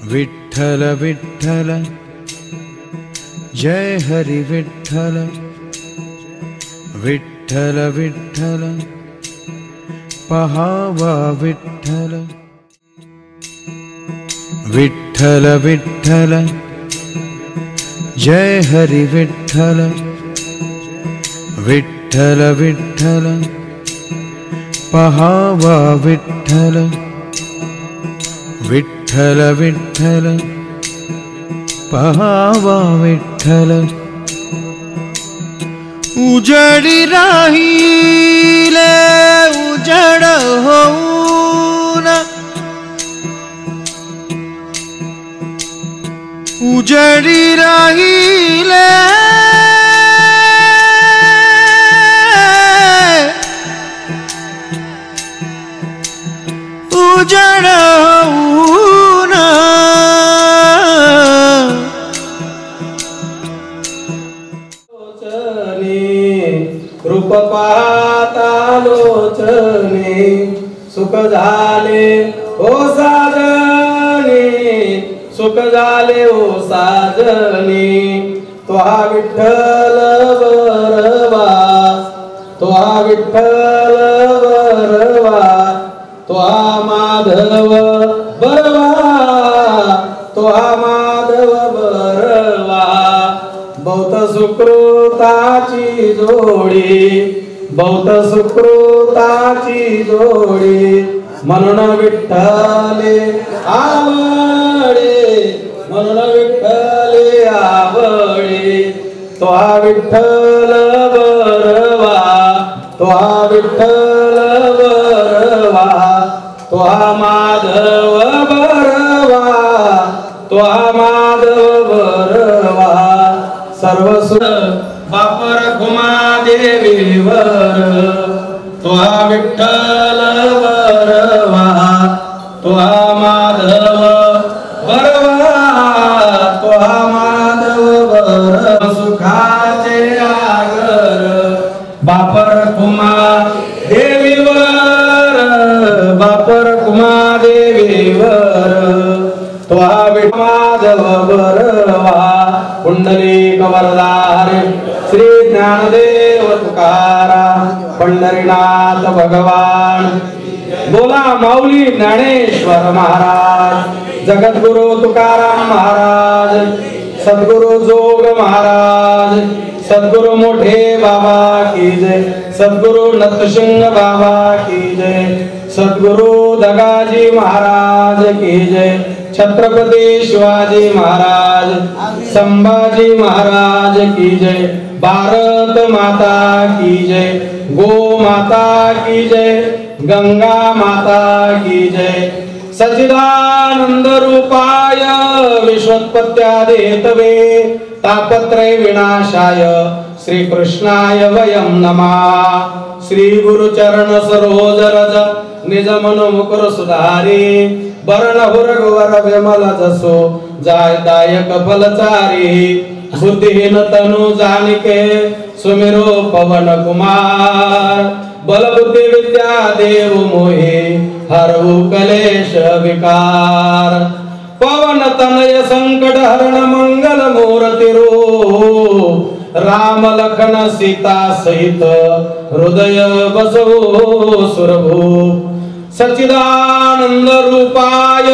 विठ्ठल विठ्ठल जय हरि विठ्ठल विठ्ठल विठ्ठल पहावा विठ्ठल विठ्ठल विठ्ठल जय हरि विठ्ठल विठ्ठल विठ्ठल पहावा विठ्ठल विठ्ठल विठ्ठल पहावा विठ्ठल उजडी राहिले उजड होऊन उजडी राहिले उजड होऊन रूप पाहता लोचने सुख झाले ओ साजने सुख झाले ओ साजने तो हा विठ्ठल बरवा तो हा विठ्ठल बरवा तो हा माधव बरवा तो हा माधव बरवा बहुत सुकृताची जोडी बहुत सुकृताची जोडी म्हणून विठ्ठले आवडे म्हणून विठ्ठले आवडे तो हा विठ्ठल बरवा तो हा विठ्ठल बरवा तो हा माधव बरवा तो हा माधव बरवा सर्व सुर बापर घुमा देवीवर तो हा विठ्ठल बरवा तो हा माधव बरवा तो हा माधव बरवा सुखाचे आगर बापर घुमा देवीवर बापर घुमा देवीवर तो हा माधव बरवा पुंडलिक वरदारी श्री ज्ञानदेव तुकाराम पंढरीनाथ भगवान बोला माऊली ज्ञानेश्वर महाराज जगद्गुरु तुकाराम महाराज सद्गुरु जोग महाराज सद्गुरु मोठे बाबा की जय सद्गुरु नतसिंह बाबा की जय सद्गुरु दगाजी महाराज की जय छत्रपति शिवाजी महाराज संभाजी महाराज की जय भारत माता की जय गो माता की जय गंगा माता की जय सच्चिदानंद रूपाय विश्वोत्पत्त्यादिहेतवे तापत्रय विनाशाय श्री कृष्णाय वयं नमः श्री गुरु चरण सरोज रज निज मन मुकुर सुधारी वरण हुरगवर विमल जसो जाय दायक फलचारी बुद्धिहीन तनु जानिके सुमिरो पवन कुमार बल बुद्धि विद्या देव मोहे हरऊ कलेश विकार पवन तनय संकट हरण मंगल मूर्ति रूप राम लखन सीता सहित हृदय बसवो सुरभूप सच्चिदानंद रूपाय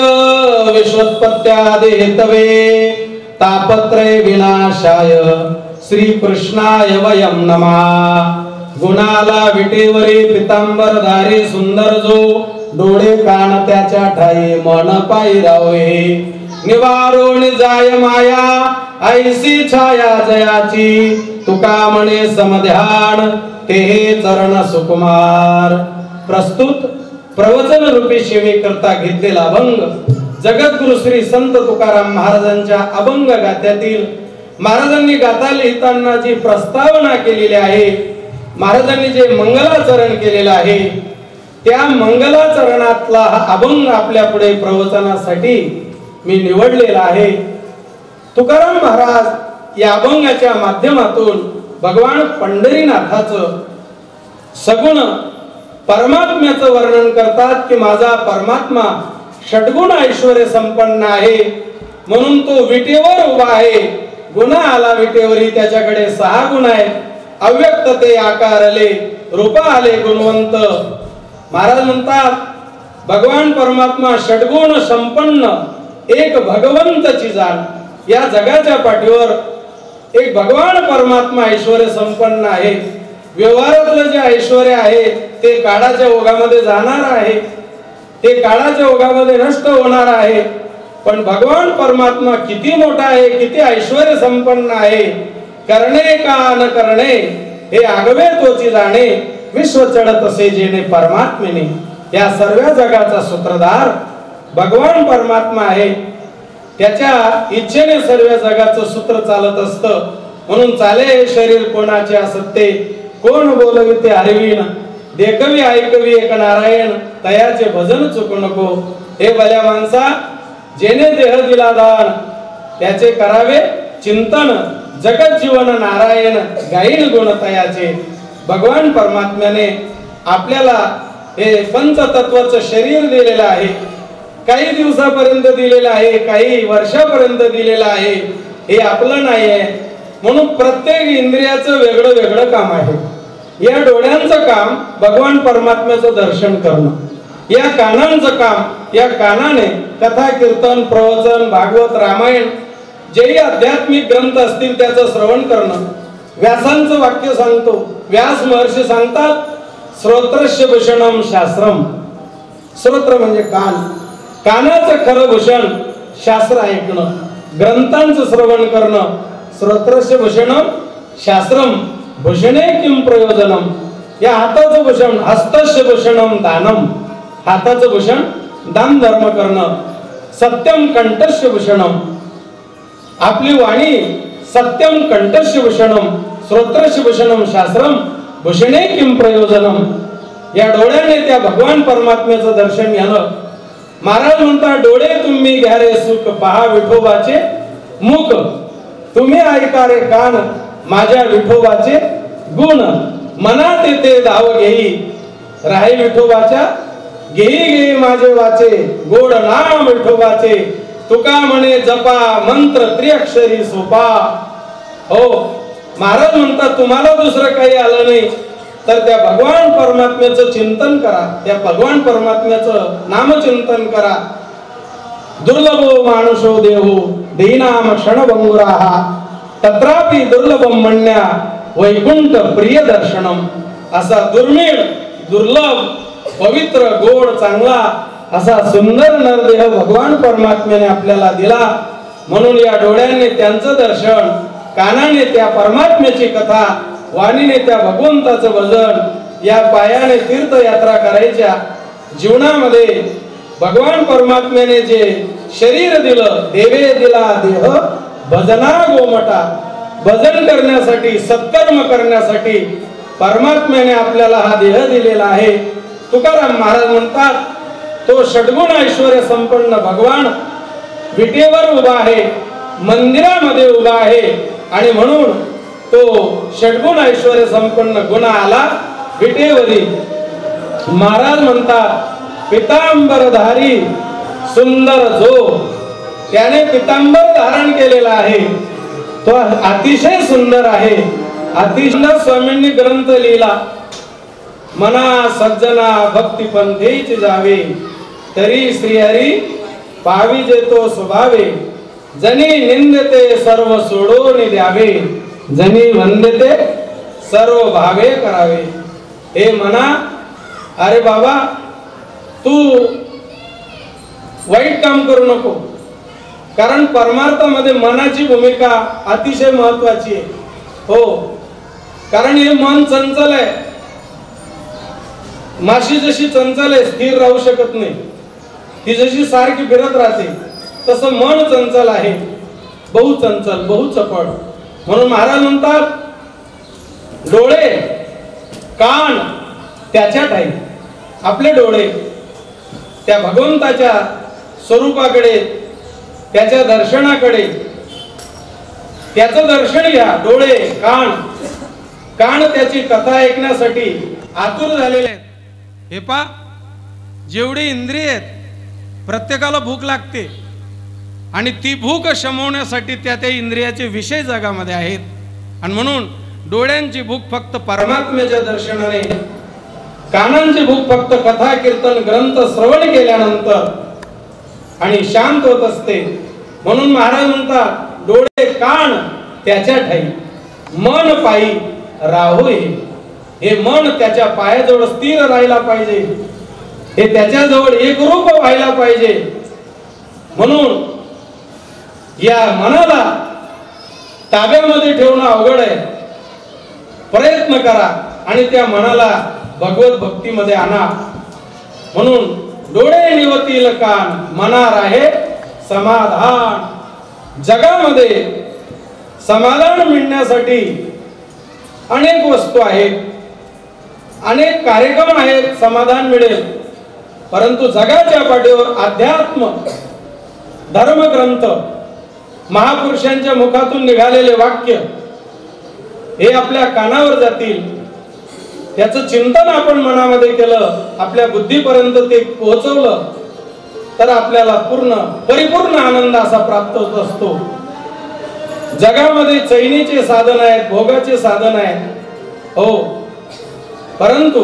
विश्वोत्पत्त्यादिहेतवे तापत्रय विनाशाय श्री कृष्णाय वयं नमः गुणाला विटेवरी पितांबरधारी सुंदर जो डोळे कान त्याच्या ठाई मन पायरावे निवारोण जाय माया ऐसी छाया जयाची तुका म्हणे समध्यान ते चरण सुकुमार प्रस्तुत प्रवचन रूपी सेवे करता घेतलेला अभंग जगद्गुरु श्री संत तुकाराम महाराजांच्या अभंग गाथ्यातील महाराजांनी गाथा लिहिताना जी प्रस्तावना केलेली आहे महाराजांनी जे मंगलाचरण केलेलं आहे त्या मंगलाचरणातला हा अभंग आपल्या पुढे प्रवचनासाठी मी निवडलेला आहे। तुकाराम महाराज या अभंगाच्या माध्यमातून भगवान पंढरीनाथाचं सगुण परमात्म्याचं वर्णन करतात की माझा परमात्मा षडगुण ऐश्वर्य संपन्न आहे, म्हणून तो विटेवर उभा आहे. गुण आला विटेवरी, त्याच्याकडे 6 गुण आहेत. अव्यक्त ते आकारले, रूप आले गुणवंत. महाराज म्हणतात भगवान परमात्मा षडगुण संपन्न एक भगवंतची जाण. या जगाच्या पाठीवर एक भगवान परमात्मा ऐश्वर्य संपन्न आहे. व्यवहारातलं जे ऐश्वर्य आहे ते काळाच्या ओघामध्ये जाणार आहे, ते काळाच्या ओघामध्ये नष्ट होणार आहे. पण भगवान परमात्मा किती मोठा आहे, किती ऐश्वर्य संपन्न आहे. करणे का न करणे हे आगवे तोची जाणे, विश्व चढत असे जेणे परमात्मेने. या सर्व जगाचा सूत्रधार भगवान परमात्मा आहे. त्याच्या इच्छेने सर्व जगाचं सूत्र चालत असतं. म्हणून चाले हे शरीर कोणाचे असते, कोण बोलविते हरवीन. देखवी ऐकवी एक नारायण, तयाचे भजन चुकू नको. हे भल्या माणसा, जेने देह दिला दान, त्याचे करावे चिंतन. जगत जीवन नारायण, गाईन गुण तयाचे. भगवान परमात्म्याने आपल्याला हे पंचतत्वाचं शरीर दिलेलं आहे. काही दिवसापर्यंत दिलेलं आहे, काही वर्षापर्यंत दिलेलं आहे. हे आपलं नाही आहे. म्हणून प्रत्येक इंद्रियाचं वेगळं वेगळं काम आहे. या डोळ्यांचं काम भगवान परमात्म्याचं दर्शन करणं. या कानांचं काम, या कानाने कथा कीर्तन प्रवचन भागवत रामायण जेही आध्यात्मिक ग्रंथ असतील त्याचं श्रवण करणं. व्यासांचं वाक्य सांगतो, व्यास महर्षी सांगतात श्रोत्रस्य भूषणम शास्त्रम. श्रोत्र म्हणजे कान, कानाचं खरं भूषण शास्त्र ऐकणं, ग्रंथांचं श्रवण करणं. श्रोत्रस्य भूषणम शास्त्रम भूषणे किम प्रयोजनम. या हाताचं भूषण हस्तस्य भूषणम दानम. हाताचं भूषण दान धर्म करणं. सत्यम कंठस्य भूषणम. आपली वाणी सत्यम कंठस्य भूषणम. श्रोत्रस्य भूषणम शास्त्रम भूषणे किम प्रयोजनम. या डोळ्याने त्या भगवान परमात्म्याचं दर्शन घ्यावं. महाराज म्हणतात डोळे तुम्ही घ्या रे सुख, पहा विठोबाचे मुख. तुम्ही ऐका रे कान, माझ्या विठोबाचे गुण. मनात येते धाव घेई, राही विठोबाच्या घेई घेई माझे वाचे. गोड नाम विठोबाचे, तुका म्हणे जपा मंत्र त्रिअक्षरी सोपा. हो, महाराज म्हणतात तुम्हाला दुसरं काही आलं नाही तर त्या भगवान परमात्म्याचं चिंतन करा, त्या भगवान परमात्म्याचं नामचिंतन करा. दुर्लभो मानुषो देहो देनाम क्षणभंगुराहा, तत्रापि दुर्लभम मन्या वैकुंठ प्रिय दर्शनम. असा दुर्मिळ, दुर्लभ, पवित्र, गोड, चांगला असा सुंदर नरदेह भगवान परमात्म्याने आपल्याला दिला. म्हणून या डोळ्याने त्यांचं दर्शन, कानाने त्या परमात्म्याची कथा, वाणीने त्या भगवंताचं भजन, या पायाने तीर्थयात्रा करायच्या. जीवनामध्ये भगवान परमात्म्याने जे शरीर दिलं, देवे दिला देह भजना गोमटा. भजन करण्यासाठी, सत्कर्म करण्यासाठी परमात्म्याने आपल्याला हा देह दिलेला आहे. तुकाराम महाराज म्हणतात तो षडगुण ऐश्वर्य संपन्न भगवान विटेवर उभा आहे, मंदिरामध्ये उभा आहे. आणि म्हणून तो षडगुण ऐश्वर्य संपन्न गुण आला विटेवरी. महाराज म्हणतात पितांबरधारी सुंदर जो, त्याने पितांबर धारण केलेला आहे तो अतिशय सुंदर आहे. अतिशय स्वामींनी ग्रंथ लिहिला, मना सज्जना भक्ती पंथेची जावे, तरी श्रीहरी पाविजे तो स्वभावे. जनी निंदते सर्व सोडून द्यावे, जनी वंदते सर्व भावे करावे. हे मना, अरे बाबा तू वाईट काम करू नको, कारण परमार्थामध्ये मनाची भूमिका अतिशय महत्वाची आहे. हो, कारण हे मन चंचल आहे. माशी जशी चंचल आहे, स्थिर राहू शकत नाही, ती जशी सारखी फिरत राहते, तसं मन चंचल आहे, बहु चंचल, बहु चपळ. म्हणून महाराज म्हणतात डोळे कान त्याच्यात आहे. आपले डोळे त्या भगवंताच्या स्वरूपाकडे, त्याच्या दर्शनाकडे, त्याचं दर्शन घ्या. डोळे कान, कान त्याची कथा ऐकण्यासाठी आतुर झालेले आहेत. हे पा, जेवढी इंद्रिय आहेत प्रत्येकाला भूक लागते आणि ती भूक शमवण्यासाठी त्या त्या इंद्रियाचे विषय जगामध्ये आहेत आणि म्हणून डोळ्यांची भूक फक्त परमात्म्याच्या दर्शनाने, कानांची भूक फक्त कथा कीर्तन ग्रंथ श्रवण केल्यानंतर आणि शांत होत असते. म्हणून महाराज म्हणतात डोळे कान त्याच्या ठाई मन पायी राहोय. हे मन त्याच्या पायाजवळ स्थिर राहायला पाहिजे, हे त्याच्याजवळ एकरूप व्हायला पाहिजे. म्हणून या मनाला ताब्यामध्ये ठेवणं अवघड आहे. प्रयत्न करा आणि त्या मनाला भगवत भक्तीमध्ये आणा. म्हणून डोळे निवतील कान मनार आहे समाधान. जगामध्ये समाधान मिळण्यासाठी अनेक वस्तू आहेत, अनेक कार्यक्रम आहेत, समाधान मिळेल. परंतु जगाच्या पाठीवर अध्यात्म, धर्मग्रंथ, महापुरुषांच्या मुखातून निघालेले वाक्य हे आपल्या कानावर जातील. त्याचं चिंतन आपण मनामध्ये केलं, आपल्या बुद्धीपर्यंत ते पोहोचवलं तर आपल्याला परिपूर्ण आनंद असा प्राप्त होत असतो. जगामध्ये चैनीचे साधन आहेत, भोगाचे साधन आहेत हो, परंतु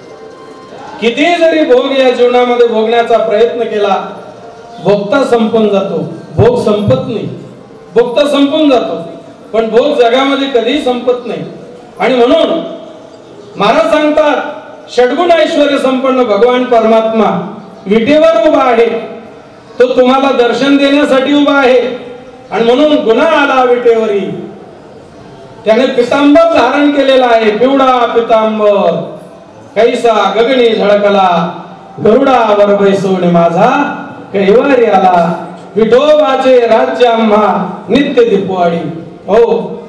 किती जरी भोग या जीवनामध्ये भोगण्याचा प्रयत्न केला, भोगता संपून जातो. भोग संपत नाही, भोगता संपून जातो, पण भोग जगामध्ये कधीही संपत नाही. आणि म्हणून महाराज सांगतात षडगुण ऐश्वर्य संपन्न भगवान परमात्मा विटेवर उभा आहे. तो तुम्हाला दर्शन देण्यासाठी उभा आहे. आणि म्हणून गुन्हा आला विटेवरी. त्याने पितांबर धारण केलेला आहे, पिवळा पितांबर कैसा गगनी झळकला, गरुडावर बैसून माझा कैवारी आला. विठोबाचे राज्य आम्हा नित्य दीपवाडी. हो,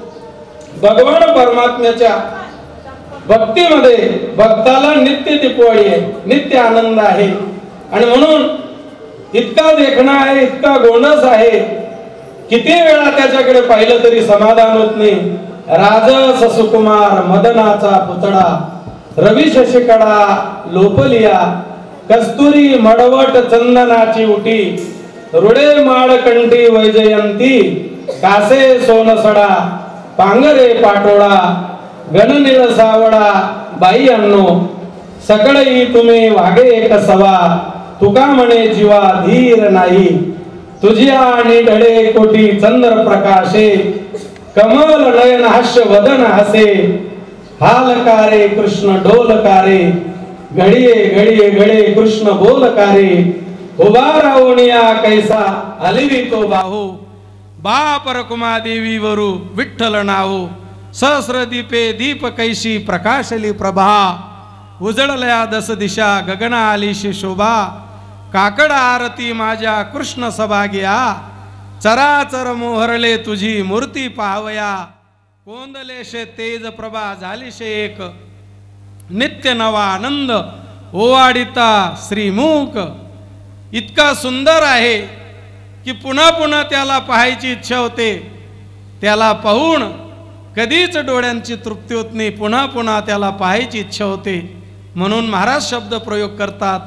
भगवान परमात्म्याच्या भक्तीमध्ये भक्ताला नित्य दीपवाळी आहे, नित्य आनंद आहे. आणि म्हणून इतका देखणा आहे, इतका गोंडस आहे, किती वेळा त्याच्याकडे पाहिलं तरी समाधान होत नाही. राजस सुकुमार मदनाचा पुतळा, रवी शशिकडा लोपलिया, कस्तुरी मडवट चंदनाची उटी, रुडे माळकंठी वैजयंती, कासे सोनसडा पांगरे पाटोळा, गणनीळ सावडा बाई अन्नो, सकळई तुम्ही वागे एक सवा, तुका म्हणे जीवा धीर नाही, तुझिया आणि ढळे कोटी चंद्र प्रकाशे, कमल नयन हास्य वदन हसे, हालकारे कृष्ण ढोलकारे, घडिये घडिये घडे कृष्ण बोलकारे, उभा राहुनिया कैसा हलवी तो बाहू, बाप रकुमा देवी वरू विठ्ठल नावू, सहस्र दीपे दीप कैशी प्रकाशली प्रभा, उजळल्या दस दिशा गगना आलीशी शोभा, काकड आरती माझ्या कृष्ण सभाग्या, चराचर मोहरले तुझी मूर्ती पाहवया, कोंदलेशे तेज प्रभा झालीशे एक, नित्य नवा आनंद ओवाडिता श्रीमुख. इतका सुंदर आहे की पुन्हा पुन्हा त्याला पाहायची इच्छा होते. त्याला पाहून कधीच डोळ्यांची तृप्ती होत नाही, पुन्हा पुन्हा त्याला पाहायची इच्छा होते. म्हणून महाराज शब्द प्रयोग करतात,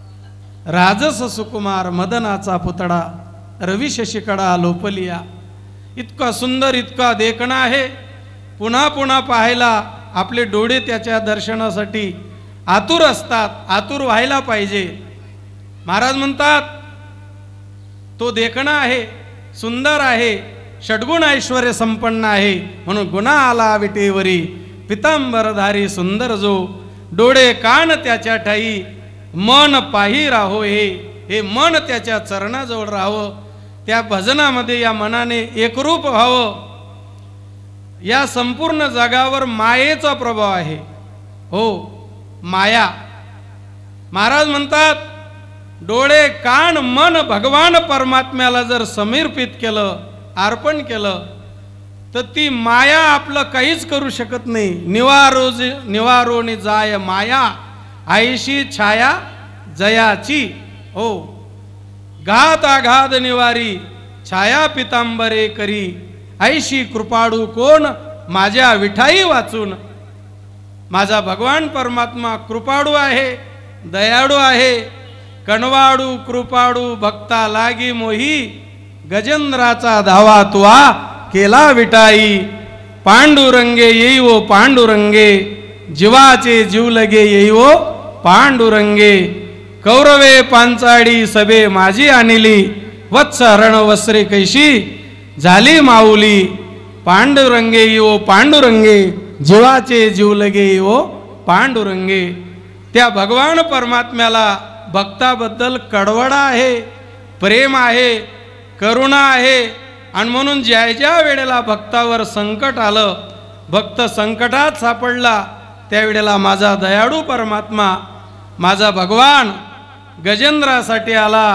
राजस सुकुमार मदनाचा पुतळा, रवी शशिकडा लोपलिया. इतका सुंदर, इतका देखणा आहे, पुन्हा पुन्हा पाहायला आपले डोळे त्याच्या दर्शनासाठी आतुर असतात, आतुर व्हायला पाहिजे. महाराज म्हणतात तो देखणा आहे, सुंदर आहे, षडगुण ऐश्वर्य संपन्न आहे. म्हणून गुन्हा आला विटेवरी, पितांबरधारी सुंदर जो, डोळे कान त्याच्या ठाई मन पाही राहो. हे मन त्याच्या चरणाजवळ राहावं, त्या भजनामध्ये या मनाने एकरूप व्हावं. या संपूर्ण जगावर मायेचा प्रभाव आहे हो, माया. महाराज म्हणतात डोळे कान मन भगवान परमात्म्याला जर समर्पित केलं, अर्पण केलं, तर ती माया आपलं काहीच करू शकत नाही. निवारोनी जाय माया, आईशी छाया जयाची. हो, घात आघात निवारी छाया पितांबरे करी, ऐशी कृपाळू कोण माझ्या विठाई वाचून. माझा भगवान परमात्मा कृपाळू आहे, दयाळू आहे, कणवाडू कृपाडू भक्ता लागी मोही, गजेंद्राचा धावा तुआ केला विटाई। पांडुरंगे येई वो पांडुरंगे, जीवाचे जीव लगे येई वो पांडुरंगे। कौरवे पांचाडी सभे माझी आणली, वत्स हरण वस्त्रे कैशी झाली माऊली। पांडुरंगे येई वो पांडुरंगे, जीवाचे जीव लगे येई वो पांडुरंगे। त्या भगवान परमात्म्याला भक्ताबद्दल कडवडा आहे, प्रेम आहे, करुणा आहे। आणि म्हणून ज्या ज्या वेळेला भक्तावर संकट आलं, भक्त संकटात सापडला, त्यावेळेला माझा दयाळू परमात्मा, माझा भगवान गजेंद्रासाठी आला,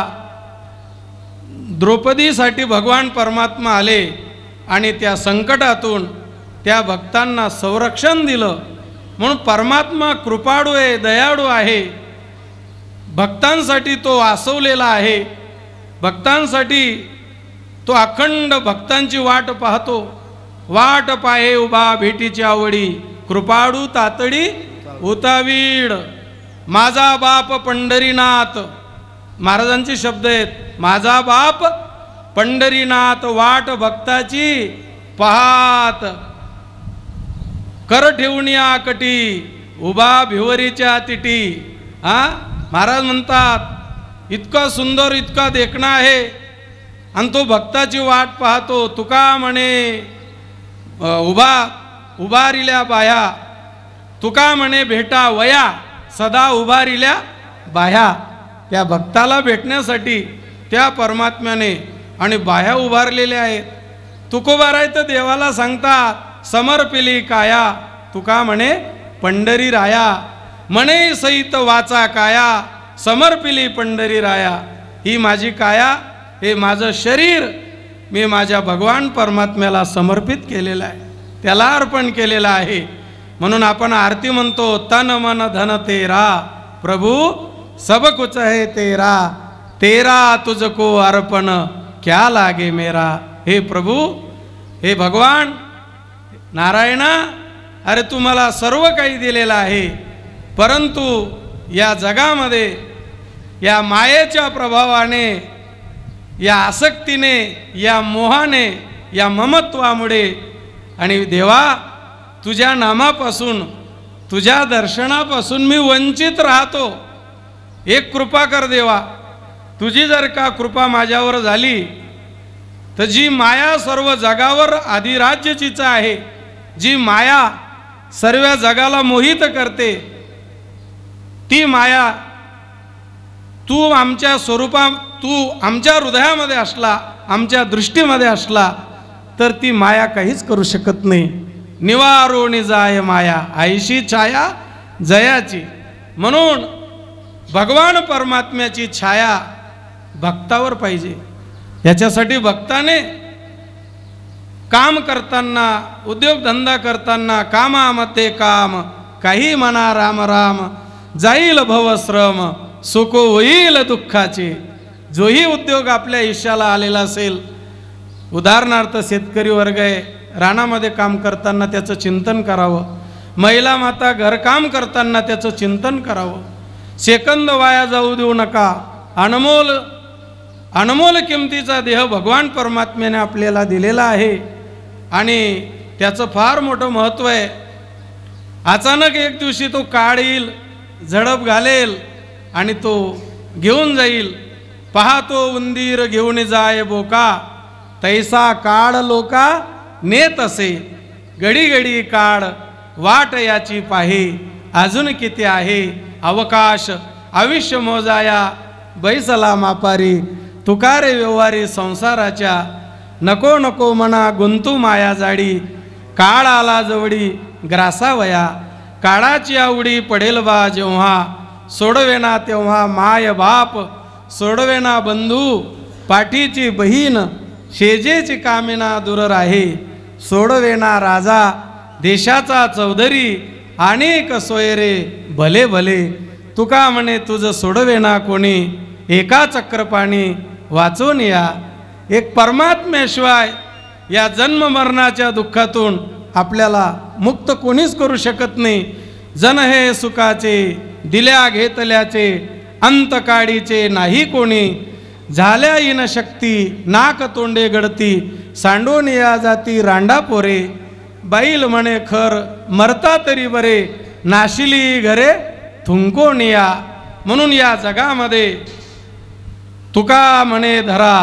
द्रौपदीसाठी भगवान परमात्मा आले आणि त्या संकटातून त्या भक्तांना संरक्षण दिलं। म्हणून परमात्मा कृपाळू आहे, दयाळू आहे। भक्तांसाठी तो आसवलेला आहे, भक्तांसाठी तो अखंड भक्तांची वाट पाहतो। वाट पाहे उभा भेटीची आवडी, कृपाळू तातडी उतावीड। माझा बाप पंढरीनाथ, महाराजांचे शब्द आहेत, माझा बाप पंढरीनाथ, वाट भक्ताची पाहात। कर ठेवून या कटी, उभा भिवरीच्या तिटी। महाराज म्हणतात इतका सुंदर, इतका देखणा आहे, आणि तो भक्ताची वाट पाहतो। तुका म्हणे उभारिल्या बाया, तुका म्हणे भेटा वया, सदा उभारिल्या बाया। त्या भक्ताला भेटण्यासाठी त्या परमात्म्याने आणि बाया उभारलेल्या आहेत। तुकोबारायत देवाला सांगतात समर्पिली काया, तुका म्हणे पंढरी राया। म्हणे सहित वाचा काया, समर्पिली पंढरी राया। ही माझी काया, हे माझं शरीर मी माझ्या भगवान परमात्म्याला समर्पित केलेलं आहे, त्याला अर्पण केलेलं आहे। म्हणून आपण आरती म्हणतो, तन मन धन तेरा प्रभु सब कुछ है तेरा, तेरा तुझको अर्पण क्या लागे मेरा। हे प्रभु, हे भगवान नारायणा, अरे तू मला सर्व काही दिलेलं आहे, परंतु या जगामध्ये या मायेच्या प्रभावाने, या आसक्तीने, या मोहाने, या ममत्वामुळे आणि देवा तुझ्या नामापासून, तुझ्या दर्शनापासून मी वंचित राहतो। एक कृपा कर देवा, तुझी जर का कृपा माझ्यावर झाली तर जी माया सर्व जगावर अधिराज्यचीच आहे, जी माया सर्व जगाला मोहित करते, ती माया तू आमच्या स्वरूपात, तू आमच्या हृदयामध्ये असला, आमच्या दृष्टीमध्ये असला तर ती माया काहीच करू शकत नाही। निवारोणी जाय माया, आईशी छाया जयाची। म्हणून भगवान परमात्म्याची छाया भक्तावर पाहिजे। याच्यासाठी भक्ताने काम करताना, उद्योगधंदा करताना, कामामध्ये काम, काही म्हणा राम राम, जाईल भवश्रम, सुख होईल दुःखाचे। जोही उद्योग आपल्या आयुष्याला आलेला असेल, उदाहरणार्थ शेतकरी वर्ग आहे, रानामध्ये काम करताना त्याचं चिंतन करावं, महिला माता घरकाम करताना त्याचं चिंतन करावं। सेकंद वाया जाऊ देऊ नका। अनमोल किमतीचा देह भगवान परमात्म्याने आपल्याला दिलेला आहे आणि त्याचं फार मोठं महत्त्व आहे। अचानक एक दिवशी तो काळ येईल, झडप घालेल आणि तो घेऊन जाईल। पाहतो उंदीर घेऊन जाय बोका, तैसा काळ लोका नेत असे। घडी घडी काळ वाट याची पाहे, अजून किती आहे अवकाश। आयुष्य मोजाया बैसला मापारी, तुकारे व्यवहारी संसाराच्या। नको नको मना गुंतू माया जाडी, काळ आला जवडी ग्रासावया। काळाची आवडी पडेल बा जेव्हा, सोडवेना तेव्हा माय बाप, सोडवेना बंधू पाठीची बहीण, शेजेची कामिना दूर राहे। सोडवेना राजा देशाचा चौधरी, अनेक सोयरे भले भले। तुका म्हणे तुझ सोडवेना कोणी, एका चक्रपाणी वाचून या। एक परमात्म्याशिवाय या जन्म मरणाच्या दुःखातून आपल्याला मुक्त कोणीच करू शकत नाही। जन हे सुखाचे दिल्या घेतल्याचे, अंतकाळीचे नाही कोणी, झाल्या इन शक्ती नाक तोंडे गडती, सांडून या जाती रांडा पोरे, बैल म्हणे खर मरता तरी बरे, नाशिली घरे थुंकोन या. म्हणून या जगामध्ये तुका म्हणे धरा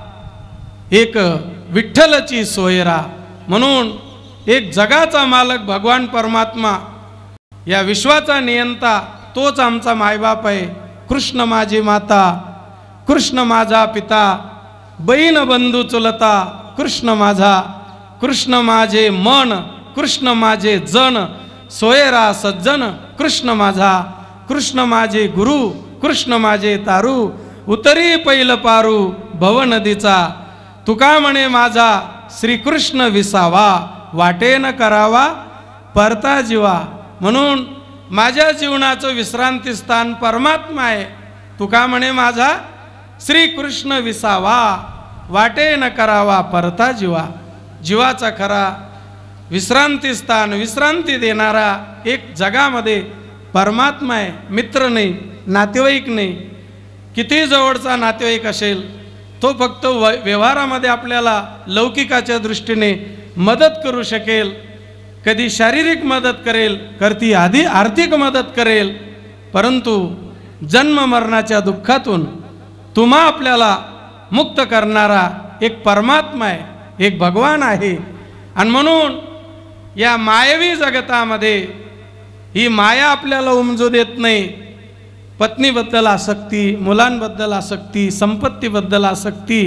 एक विठ्ठलची सोयरा. म्हणून एक जगाचा मालक भगवान परमात्मा, या विश्वाचा नियंता तोच आमचा मायबाप आहे. कृष्ण माझी माता, कृष्ण माझा पिता, बहीण बंधू चुलता, कृष्ण माझा, कृष्ण माझे मन, कृष्ण माझे जन, सोयरा सज्जन कृष्ण माझा, कृष्ण माझे गुरु, कृष्ण माझे तारू, उतरी पैल पारू भव नदीचा. तुका म्हणे माझा श्रीकृष्ण विसावा, वाटेन करावा परता जीवा. म्हणून माझ्या जीवनाचं विश्रांती स्थान परमात्मा आहे. तुका म्हणे माझा श्रीकृष्ण विसावा, वाटेन करावा परता जीवा. जीवाचा खरा विश्रांती स्थान, विश्रांती देणारा एक जगामध्ये परमात्मा आहे. मित्र नाही, नातेवाईक नाही. किती जवळचा नातेवाईक असेल तो फक्त व्यवहारामध्ये आपल्याला लौकिकाच्या दृष्टीने मदत करू शकेल, कधी शारीरिक मदत करेल, कधी आर्थिक मदत करेल, परंतु जन्म मरणाच्या दुःखातून तुम्हा आपल्याला मुक्त करणारा एक परमात्मा आहे, एक भगवान आहे. आणि म्हणून या मायवी जगतामध्ये ही माया आपल्याला उमजू देत नाही. पत्नीबद्दल आसक्ती, मुलांबद्दल आसक्ती, संपत्तीबद्दल आसक्ती,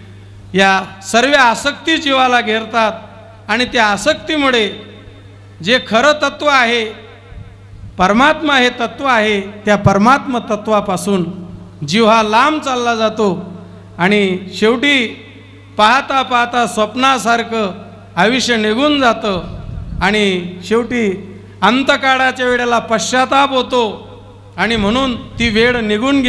या सर्व आसक्ती जीवाला घेरतात. आणि त्या आसक्तीमुळे जे खरं तत्व आहे, परमात्मा हे तत्व आहे, त्या परमात्मा तत्वापासून जीव हा लांब चालला जातो. आणि शेवटी पाहता पाहता स्वप्नासारखं आयुष्य निघून जातं. आणि शेवटी अंतकाळाच्या वेळेला पश्चाताप होतो. आणि म्हणून ती वेळ निघून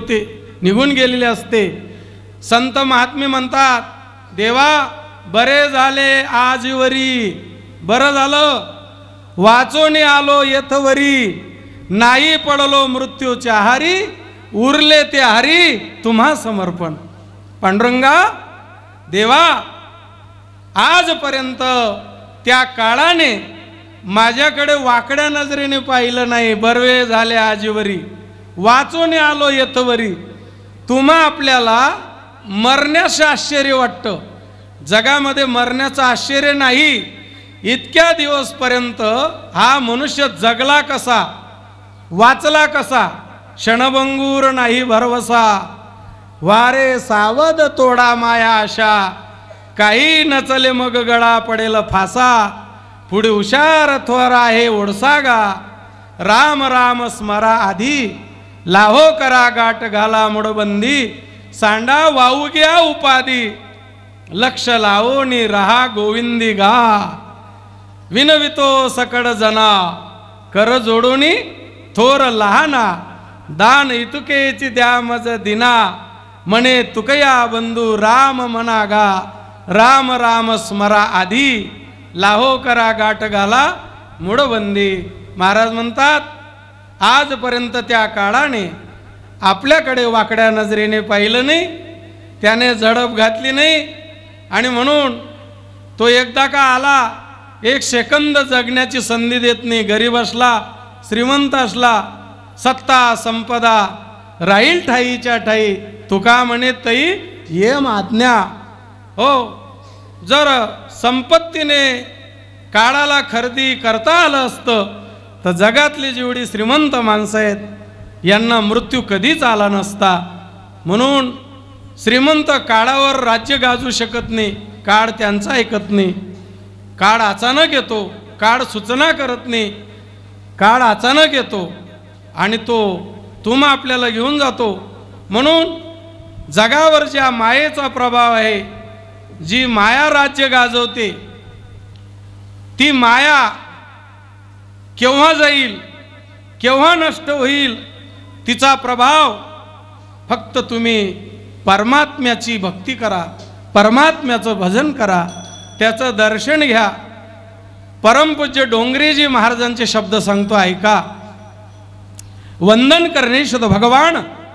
गेलेली असते. संत महात्मे म्हणतात, देवा बरे झाले आजवरी, बरं झालं वाचून आलो येथवरी, नाही पडलो मृत्यूच्या आहारी, उरले ते हरी तुम्हा समर्पण. पांडुरंगा देवा, आजपर्यंत त्या काळाने माझ्याकडे वाकड्या नजरेने पाहिलं नाही. बरवे झाले आजवरी, वाचून आलो येथवरी. तुम्हा आपल्याला मरण्याचं आश्चर्य वाटतं, जगामध्ये मरण्याचं आश्चर्य नाही. इतक्या दिवसपर्यंत हा मनुष्य जगला कसा, वाचला कसा, क्षणभंगूर नाही भरवसा. वारे सावध तोडा माया आशा, काही नचले मग गळा पडेल फासा. पुढे हुशार थोर आहे ओढसागा, राम राम स्मरा आधी, लाहो करा गाठ घाला मुडबंदी. सांडा वाहू घ्या उपाधी, लक्ष लावोनी रहा गोविंदी गा. विनवितो सकड जना, कर जोडोनी थोर लहाना. दान इतुकेची द्या मज दिना, म्हणे तुकया बंधू राम म्हणा गा. राम राम स्मरा आधी, लाहो करा गाठ घाला मुडबंदी. महाराज म्हणतात, आजपर्यंत त्या काळाने आपल्याकडे वाकड्या नजरेने पाहिलं नाही, त्याने झडप घातली नाही. आणि म्हणून तो एकदा का आला, एक सेकंद जगण्याची संधी देत नाही. गरीब असला, श्रीमंत असला, सत्ता संपदा राहील ठाईच्या ठाई. तुका म्हणे तई येम आज्ञा. हो, जर संपत्तीने काळाला खरेदी करता आलं असतं तर जगातली जेवढी श्रीमंत माणसं आहेत यांना मृत्यू कधीच आला नसता. म्हणून श्रीमंत काळावर राज्य गाजू शकत नाही, काळ त्यांचा ऐकत नाही. काळ अचानक येतो, काळ सूचना करत नाही, काळ अचानक येतो आणि तो तुम्हा आपल्याला घेऊन जातो. म्हणून जगावर ज्या मायेचा प्रभाव आहे, जी माया राज्य गाजवते, ती माया केव्हा जाईल, केव्हा नष्ट होईल, तिचा प्रभाव फक्त तुम्ही परमात्म्याची भक्ती करा, परमात्म्याचं भजन करा, त्याचं दर्शन घ्या. परमपूज्य डोंगरेजी महाराजांचे शब्द सांगतो ऐका. वंदन करणे शुद्ध भगवान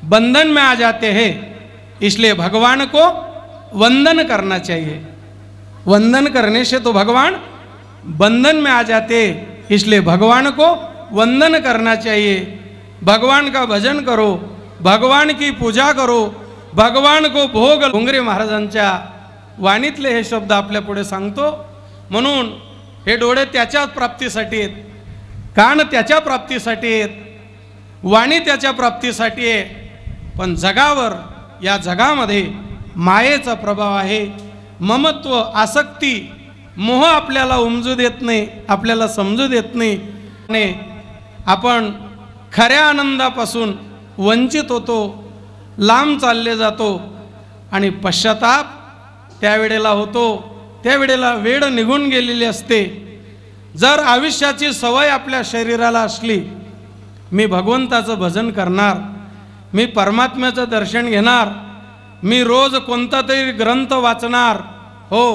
बंधन में आ जाते हैं, इसलिए भगवान को वंदन करना चाहिए। वंदन करने से तो भगवान बंधन में आ जाते, इसलिए भगवान को वंदन करना चाहिए। भगवान का भजन करो, भगवान की पूजा करो, भगवान को भोग। घुंगरे महाराजांच्या वाणीतले हे शब्द आपल्या पुढे सांगतो। म्हणून हे डोळे त्याच्या प्राप्तीसाठी आहेत, कान त्याच्या प्राप्तीसाठी आहेत, वाणी त्याच्या प्राप्तीसाठी आहे। पण जगावर, या जगामध्ये मायेचा प्रभाव आहे। ममत्व, आसक्ती, मोह आपल्याला उमजू देत नाही, आपल्याला समजू देत नाही, आणि आपण खऱ्या आनंदापासून वंचित होतो, लांब चालले जातो आणि पश्चाताप त्यावेळेला होतो। त्यावेळेला वेळ निघून गेलेली असते। जर आयुष्याची सवय आपल्या शरीराला असली, मी भगवंताचं भजन करणार, मी परमात्म्याचं दर्शन घेणार, मी रोज कोणता तरी ग्रंथ वाचणार, हो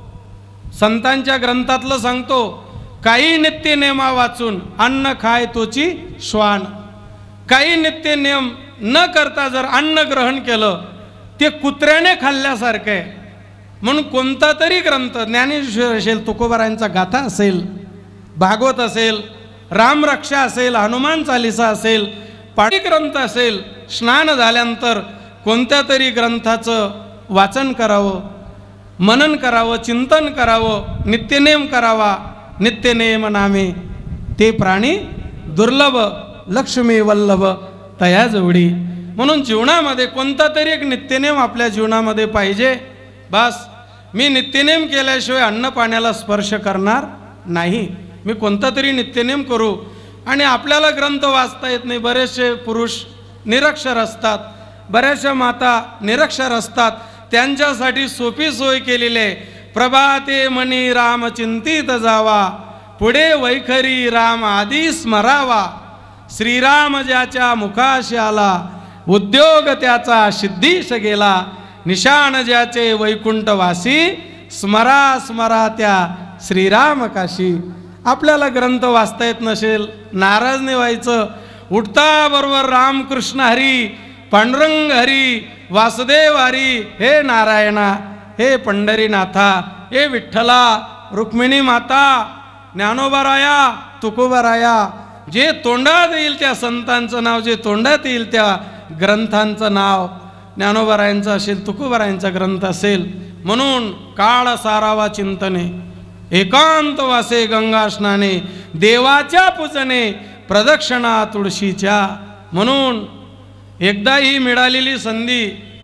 संतांच्या ग्रंथातलं सांगतो, काही नित्य नेमा वाचून अन्न खाय तोची श्वान। काही नित्य नियम न करता जर अन्न ग्रहण केलं ते कुत्र्याने खाल्ल्यासारखं आहे। म्हणून कोणता तरी ग्रंथ, ज्ञानेश्वर असेल, तुकोबारायांचा गाथा असेल, भागवत असेल, रामरक्षा असेल, हनुमान चालिसा असेल, पाठी ग्रंथ असेल, स्नान झाल्यानंतर कोणत्या तरी ग्रंथाचं वाचन करावं, मनन करावं, चिंतन करावं, नित्यनेम करावा। नित्यनेम नामे ते प्राणी दुर्लभ, लक्ष्मी वल्लभ तया जवळी। म्हणून जीवनामध्ये कोणता तरी एक नित्यनेम आपल्या जीवनामध्ये पाहिजे। बस मी नित्यनेम केल्याशिवाय अन्न पाण्याला स्पर्श करणार नाही, मी कोणता तरी नित्यनेम करू। आणि आपल्याला ग्रंथ वाचता येत नाही, बरेचसे पुरुष निरक्षर असतात, बऱ्याचशा माता निरक्षर असतात, त्यांच्यासाठी सोपी सोय केलेली आहे। प्रभाते मनी राम चिंतित जावा, पुढे वैखरी राम आधी स्मरावा। श्रीराम ज्याच्या मुखाशी आला, उद्योग त्याचा सिद्धीश गेला। निशान ज्याचे वैकुंठवासी, स्मरा स्मरा त्या श्रीराम काशी। आपल्याला ग्रंथ वाचता येत नसेल, नाराज नाही व्हायचं। उठता बरोबर रामकृष्ण हरी, पांडुरंग हरी, वासुदेव हरी, हे नारायणा, हे पंढरीनाथा, हे विठ्ठला, रुक्मिणी माता, ज्ञानोबाराया, तुकोबाराया, जे तोंडात येईल त्या संतांचं नाव, जे तोंडात येईल त्या ग्रंथांचं नाव, ज्ञानोबारायांचं असेल, तुकोबारायांचा ग्रंथ असेल। म्हणून काळ सारावा चिंतने, एकांत वासे गंगा स्नाने, देवाच्या पूजने प्रदक्षिणा तुळशीच्या। म्हणून एकदा ही मिळालेली संधी,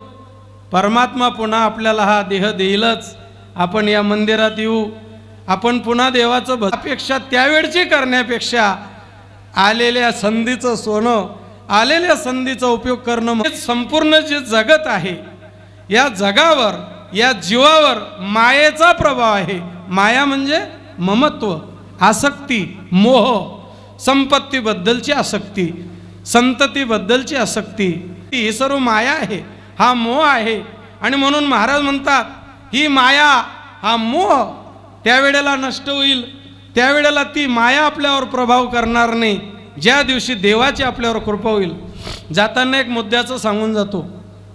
परमात्मा पुन्हा आपल्याला हा देह देईलच। आपण या मंदिरात येऊ, आपण पुन्हा देवाचं अपेक्षा त्यावेळची करण्यापेक्षा आलेल्या संधीचं सोनं, आलेल्या संधीचा उपयोग करणं म्हणजे संपूर्ण जे जगत आहे, या जगावर, या जीवावर मायेचा प्रभाव आहे। माया म्हणजे ममत्व, आसक्ती, मोह, संपत्तीबद्दलची आसक्ती, संततीबद्दलची आसक्ती, ही सर्व माया आहे, हा मोह आहे। आणि म्हणून महाराज म्हणतात, ही माया, हा मोह त्यावेळेला नष्ट होईल, त्यावेळेला ती माया आपल्यावर प्रभाव करणार नाही, ज्या दिवशी देवाची आपल्यावर कृपा होईल। जाताना एक मुद्द्याचं सांगून जातो,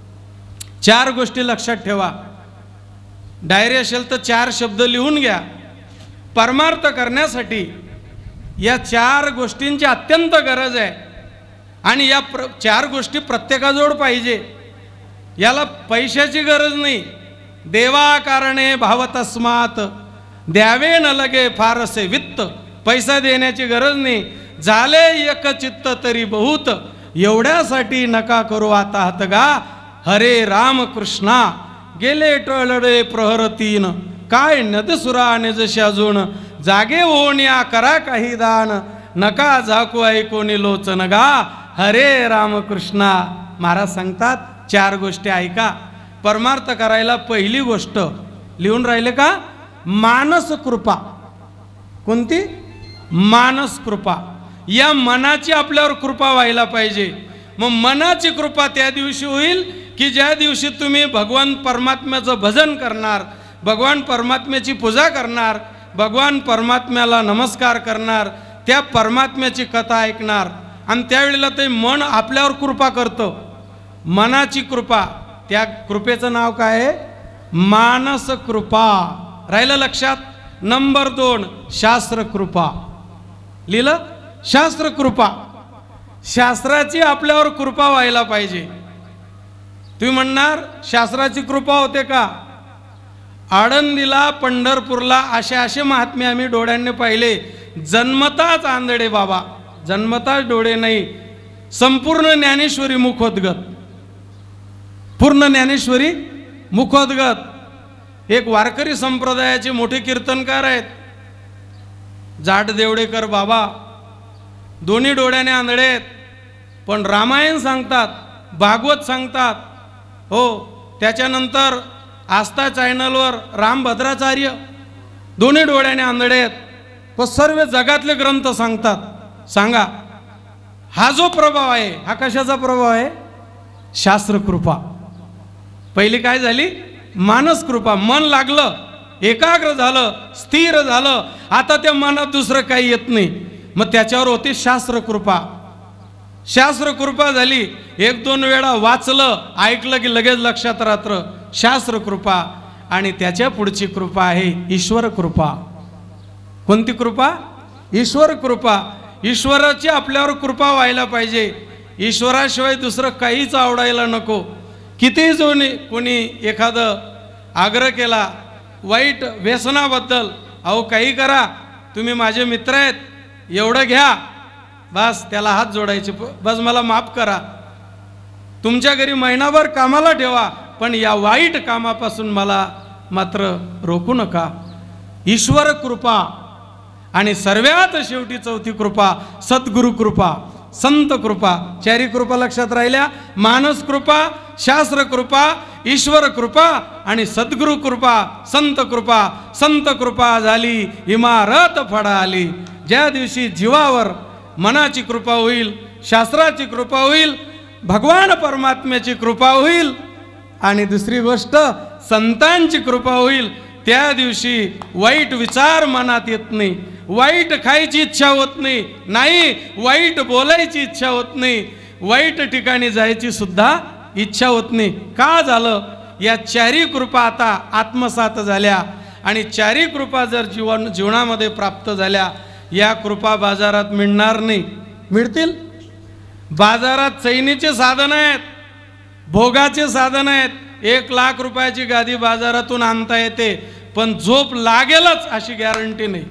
4 गोष्टी लक्षात ठेवा। डायरी असेल तर 4 शब्द लिहून घ्या। परमार्थ करण्यासाठी या 4 गोष्टींची अत्यंत गरज आहे, आणि या 4 गोष्टी प्रत्येकाजवळ पाहिजे। याला पैशाची गरज नाही। देवा कारणे भाव तस्मात, द्यावे न लगे फारसे वित्त, पैसा देण्याची गरज नाही। झाले एक चित्त तरी बहुत, एवढ्यासाठी नका करू आता हातगा। हरे राम कृष्णा, गेले टळले प्रहर 3, काय नदसुरा निजशी अजून, जागे होण्या करा काही दान, नका झाकू ऐकोनी लोचन गा। हरे राम कृष्णा। महाराज सांगतात 4 गोष्टी ऐका। परमार्थ करायला पहिली गोष्ट लिहून राहिले का? मानस कृपा। कोणती? मानस कृपा। या मनाची आपल्यावर कृपा व्हायला पाहिजे। मग मनाची कृपा त्या दिवशी होईल की ज्या दिवशी तुम्ही भगवान परमात्म्याचं भजन करणार, भगवान परमात्म्याची पूजा करणार, भगवान परमात्म्याला नमस्कार करणार, त्या परमात्म्याची कथा ऐकणार, आणि त्यावेळेला ते मन आपल्यावर कृपा करतं। मनाची कृपा, त्या कृपेचं नाव काय आहे? मानस कृपा. राहिलं लक्षात? नंबर 2 शास्त्र कृपा. लिहिलं? शास्त्र कृपा. शास्त्राची आपल्यावर कृपा व्हायला पाहिजे. तुम्ही म्हणणार शास्त्राची कृपा होते का? आळंदीला, पंढरपूरला असे महात्मे आम्ही डोळ्यांनी पाहिले. जन्मताच आंधळे बाबा, जन्मताच डोळे नाही, संपूर्ण ज्ञानेश्वरी मुखोद्गत, पूर्ण ज्ञानेश्वरी मुखोद्गत. एक वारकरी संप्रदायाचे मोठे कीर्तनकार आहेत, जाट देवडेकर बाबा, दोन्ही डोळ्याने आंधळे आहेत, पण रामायण सांगतात, भागवत सांगतात. हो, त्याच्यानंतर आस्था चॅनलवर रामभद्राचार्य दोन्ही डोळ्याने आंधळे आहेत, पण सर्व जगातले ग्रंथ सांगतात. सांगा, हा जो प्रभाव आहे हा कशाचा प्रभाव आहे? शास्त्र कृपा. पहिली काय झाली? मानस कृपा. मन लागलं, एकाग्र झालं, स्थिर झालं, आता त्या मनात दुसरं काही येत नाही, मग त्याच्यावर होती शास्त्र कृपा. शास्त्र कृपा झाली, 1-2 वेळा वाचलं, ऐकलं की लगेच लक्षात राहतं, शास्त्र कृपा. आणि त्याच्या पुढची कृपा आहे ईश्वर कृपा. कोणती कृपा? ईश्वर कृपा. ईश्वराची आपल्यावर कृपा व्हायला पाहिजे. ईश्वराशिवाय दुसरं काहीच आवडायला नको. किती जोनी कोणी एखादं आग्रह केला वाईट व्यसनाबद्दल, अहो काही करा, तुम्ही माझे मित्र आहेत, एवढं घ्या, बस त्याला हात जोडायचे, बस मला माफ करा, तुमच्या घरी महिनाभर कामाला ठेवा, पण या वाईट कामापासून मला मात्र रोखू नका. ईश्वर कृपा. आणि सर्वात शेवटी चौथी कृपा सद्गुरु कृपा, संत कृपा. 4 कृपा लक्षात राहिल्या? मानस कृपा, शास्त्र कृपा, ईश्वर कृपा आणि सद्गुरु कृपा, संत कृपा. संत कृपा झाली, इमारत फळा आली. ज्या दिवशी जीवावर मनाची कृपा होईल, शास्त्राची कृपा होईल, भगवान परमात्म्याची कृपा होईल, आणि दुसरी गोष्ट संतांची कृपा होईल, त्या दिवशी वाईट विचार मनात येत नाही, वाईट खायची इच्छा होत नाही, नाही वाईट बोलायची इच्छा होत नाही, वाईट ठिकाणी जायची सुद्धा इच्छा होत नाही. का झालं? या 4 कृपा आता आत्मसात झाल्या. आणि 4 कृपा जर जीवनामध्ये प्राप्त झाल्या, या कृपा बाजारात मिळणार नाही. मिळतील? बाजारात चैनीचे साधन आहेत, भोगाचे साधन आहेत. 1 लाख रुपयाची गादी बाजारातून आणता येते, पण झोप लागेलच अशी गॅरंटी नाही.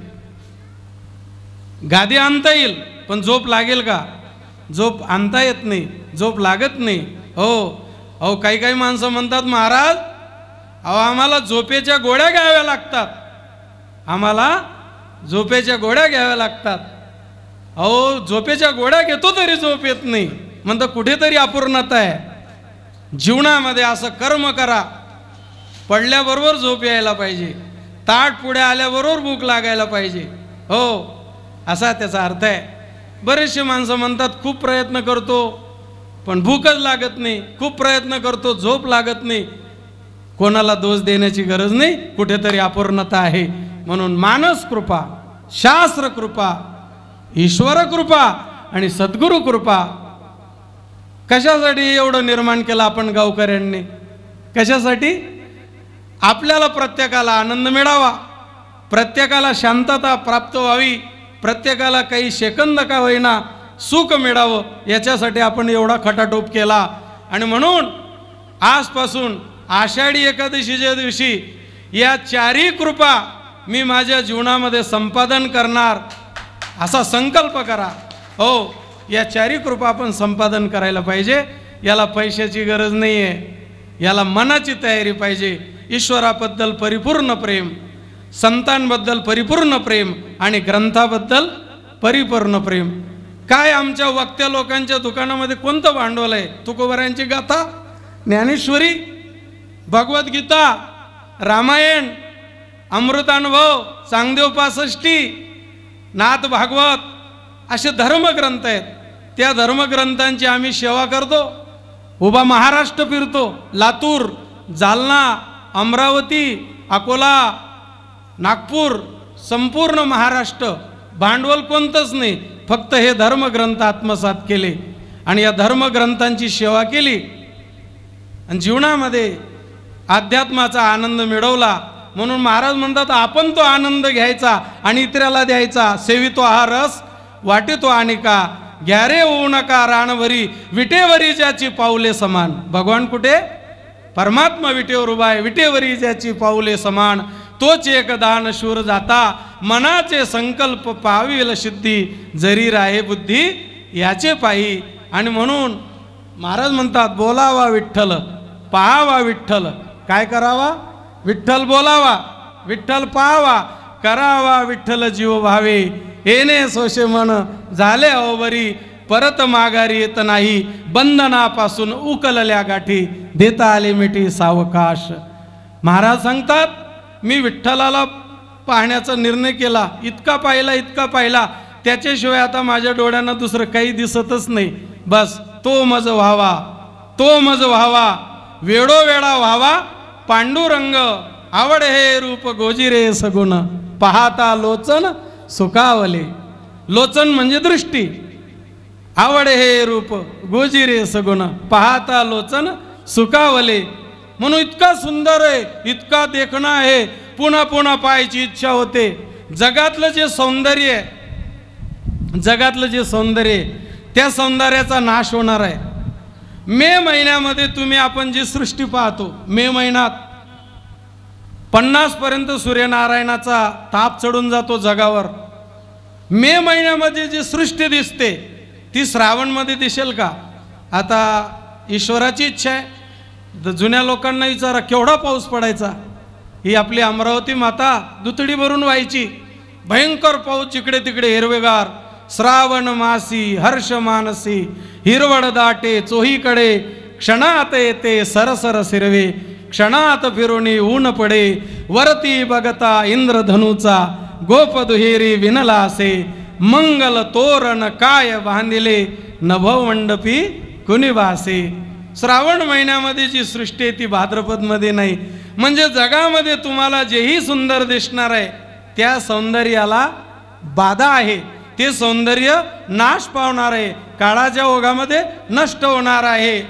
गादी आणता येईल, पण झोप लागेल का? झोप आणता येत नाही, झोप लागत नाही. हो, काही माणसं म्हणतात, महाराज अहो आम्हाला झोपेच्या गोळ्या घ्याव्या लागतात, आम्हाला झोपेच्या गोळ्या घ्याव्या लागतात. अहो झोपेच्या गोळ्या घेतो तरी झोप येत नाही, म्हणतं कुठेतरी अपूर्णता आहे. जीवनामध्ये असं कर्म करा, पडल्याबरोबर झोप यायला पाहिजे, ताट पुढे आल्याबरोबर भूक लागायला पाहिजे. हो, असा त्याचा अर्थ आहे. बरेचसे माणसं म्हणतात खूप प्रयत्न करतो पण भूकच लागत नाही, खूप प्रयत्न करतो झोप लागत नाही. कोणाला दोष देण्याची गरज नाही, कुठेतरी अपूर्णता आहे. म्हणून मानस कृपा, शास्त्र कृपा, ईश्वर कृपा आणि सद्गुरु कृपा. कशासाठी एवढं निर्माण केलं आपण गावकऱ्यांनी? कशासाठी? आपल्याला प्रत्येकाला आनंद मिळावा, प्रत्येकाला शांतता प्राप्त व्हावी, प्रत्येकाला काही सेकंद का होईना सुख मिळावं, याच्यासाठी आपण एवढा खटाटोप केला. आणि म्हणून आजपासून आषाढी एकादशीच्या दिवशी या 4 कृपा मी माझ्या जीवनामध्ये संपादन करणार असा संकल्प करा. हो, या 4 कृपा आपण संपादन करायला पाहिजे. याला पैशाची गरज नाही आहे, याला मनाची तयारी पाहिजे. ईश्वराबद्दल परिपूर्ण प्रेम, संतांबद्दल परिपूर्ण प्रेम आणि ग्रंथाबद्दल परिपूर्ण प्रेम. काय आमच्या वक्त्या लोकांच्या दुकानामध्ये कोणतं भांडवल आहे? तुकोबारायांची गाथा, ज्ञानेश्वरी, भगवद्गीता, रामायण, अमृतानुभव, चांगदेव 65, नाथ भागवत असे धर्मग्रंथ आहेत. त्या धर्मग्रंथांची आम्ही सेवा करतो. उभा महाराष्ट्र फिरतो, लातूर, जालना, अमरावती, अकोला, नागपूर, संपूर्ण महाराष्ट्र. भांडवल कोणतंच नाही, फक्त हे धर्मग्रंथ आत्मसात केले आणि या धर्मग्रंथांची सेवा केली. आणि जीवनामध्ये अध्यात्माचा आनंद मिळवला म्हणून महाराज म्हणतात आपण तो आनंद घ्यायचा आणि इतराला द्यायचा. सेवितो हा रस वाटितो अनेका, घ्यारे होऊ नका रानभरी, विटेवरी ज्याची पाऊले समान. भगवान कुठे? परमात्मा विटेवर उभा आहे. विटेवरी ज्याची पाऊले समान, तोच एक दान शूर जाता, मनाचे संकल्प पाविल सिद्धी, जरी राहे बुद्धी याचे पायी. आणि म्हणून महाराज म्हणतात बोलावा विठ्ठल, पाहावा विठ्ठल. काय करावा? विठ्ठल बोलावा, विठ्ठल पाहावा, करावा विठ्ठल जीव भावे. येणे सोशे मन झाले अवबरी, परत माघारी येत नाही, बंधनापासून उकलल्या गाठी, देता आले मिठी सावकाश. महाराज सांगतात मी विठ्ठलाला पाहण्याचा निर्णय केला, इतका पाहिला, त्याच्याशिवाय आता माझ्या डोळ्यांना दुसरं काही दिसतच नाही. बस तो मज व्हावा, वेडोवेडा व्हावा पांडुरंग, आवड हे रूप गोजिरे सगुण, पाहता लोचन सुखावले. लोचन म्हणजे दृष्टी, आवड हे रूप गोजिरे सगुण, पाहता लोचन सुखावले. म्हणून इतका सुंदर आहे, इतका देखणा आहे, पुन्हा पुन्हा पाहायची इच्छा होते. जगातलं जे सौंदर्य त्या सौंदर्याचा नाश होणार आहे. मे महिन्यामध्ये आपण जी सृष्टी पाहतो, मे महिन्यात 50 पर्यंत सूर्यनारायणाचा ताप चढून जातो जगावर. मे महिन्यामध्ये जी सृष्टी दिसते ती श्रावणमध्ये दिसेल का? आता ईश्वराची इच्छा आहे. जुन्या लोकांना विचारा केवढा पाऊस पडायचा. ही आपली अमरावती माता दुतडी भरून व्हायची. भयंकर पाऊस, जिकडे तिकडे हिरवेगार. श्रावण मासी हर्ष मानसी, हिरवळ दाटे चोहीकडे, क्षणात येते सरसर सिरवे, क्षणात फिरोनी ऊन पडे, वरती बघता इंद्रधनुचा, गोप दुहेरी विनला असे, मंगल तोरण काय बांधिले, नभोमंडपी कुणी वासे. श्रावण महिन्यामध्ये जी सृष्टी आहे ती भाद्रपदमध्ये नाही. म्हणजे जगामध्ये तुम्हाला जेही सुंदर दिसणार आहे त्या सौंदर्याला बाधा आहे. ते सौंदर्य नाश पावणार आहे, काळाच्या ओघामध्ये नष्ट होणार आहे.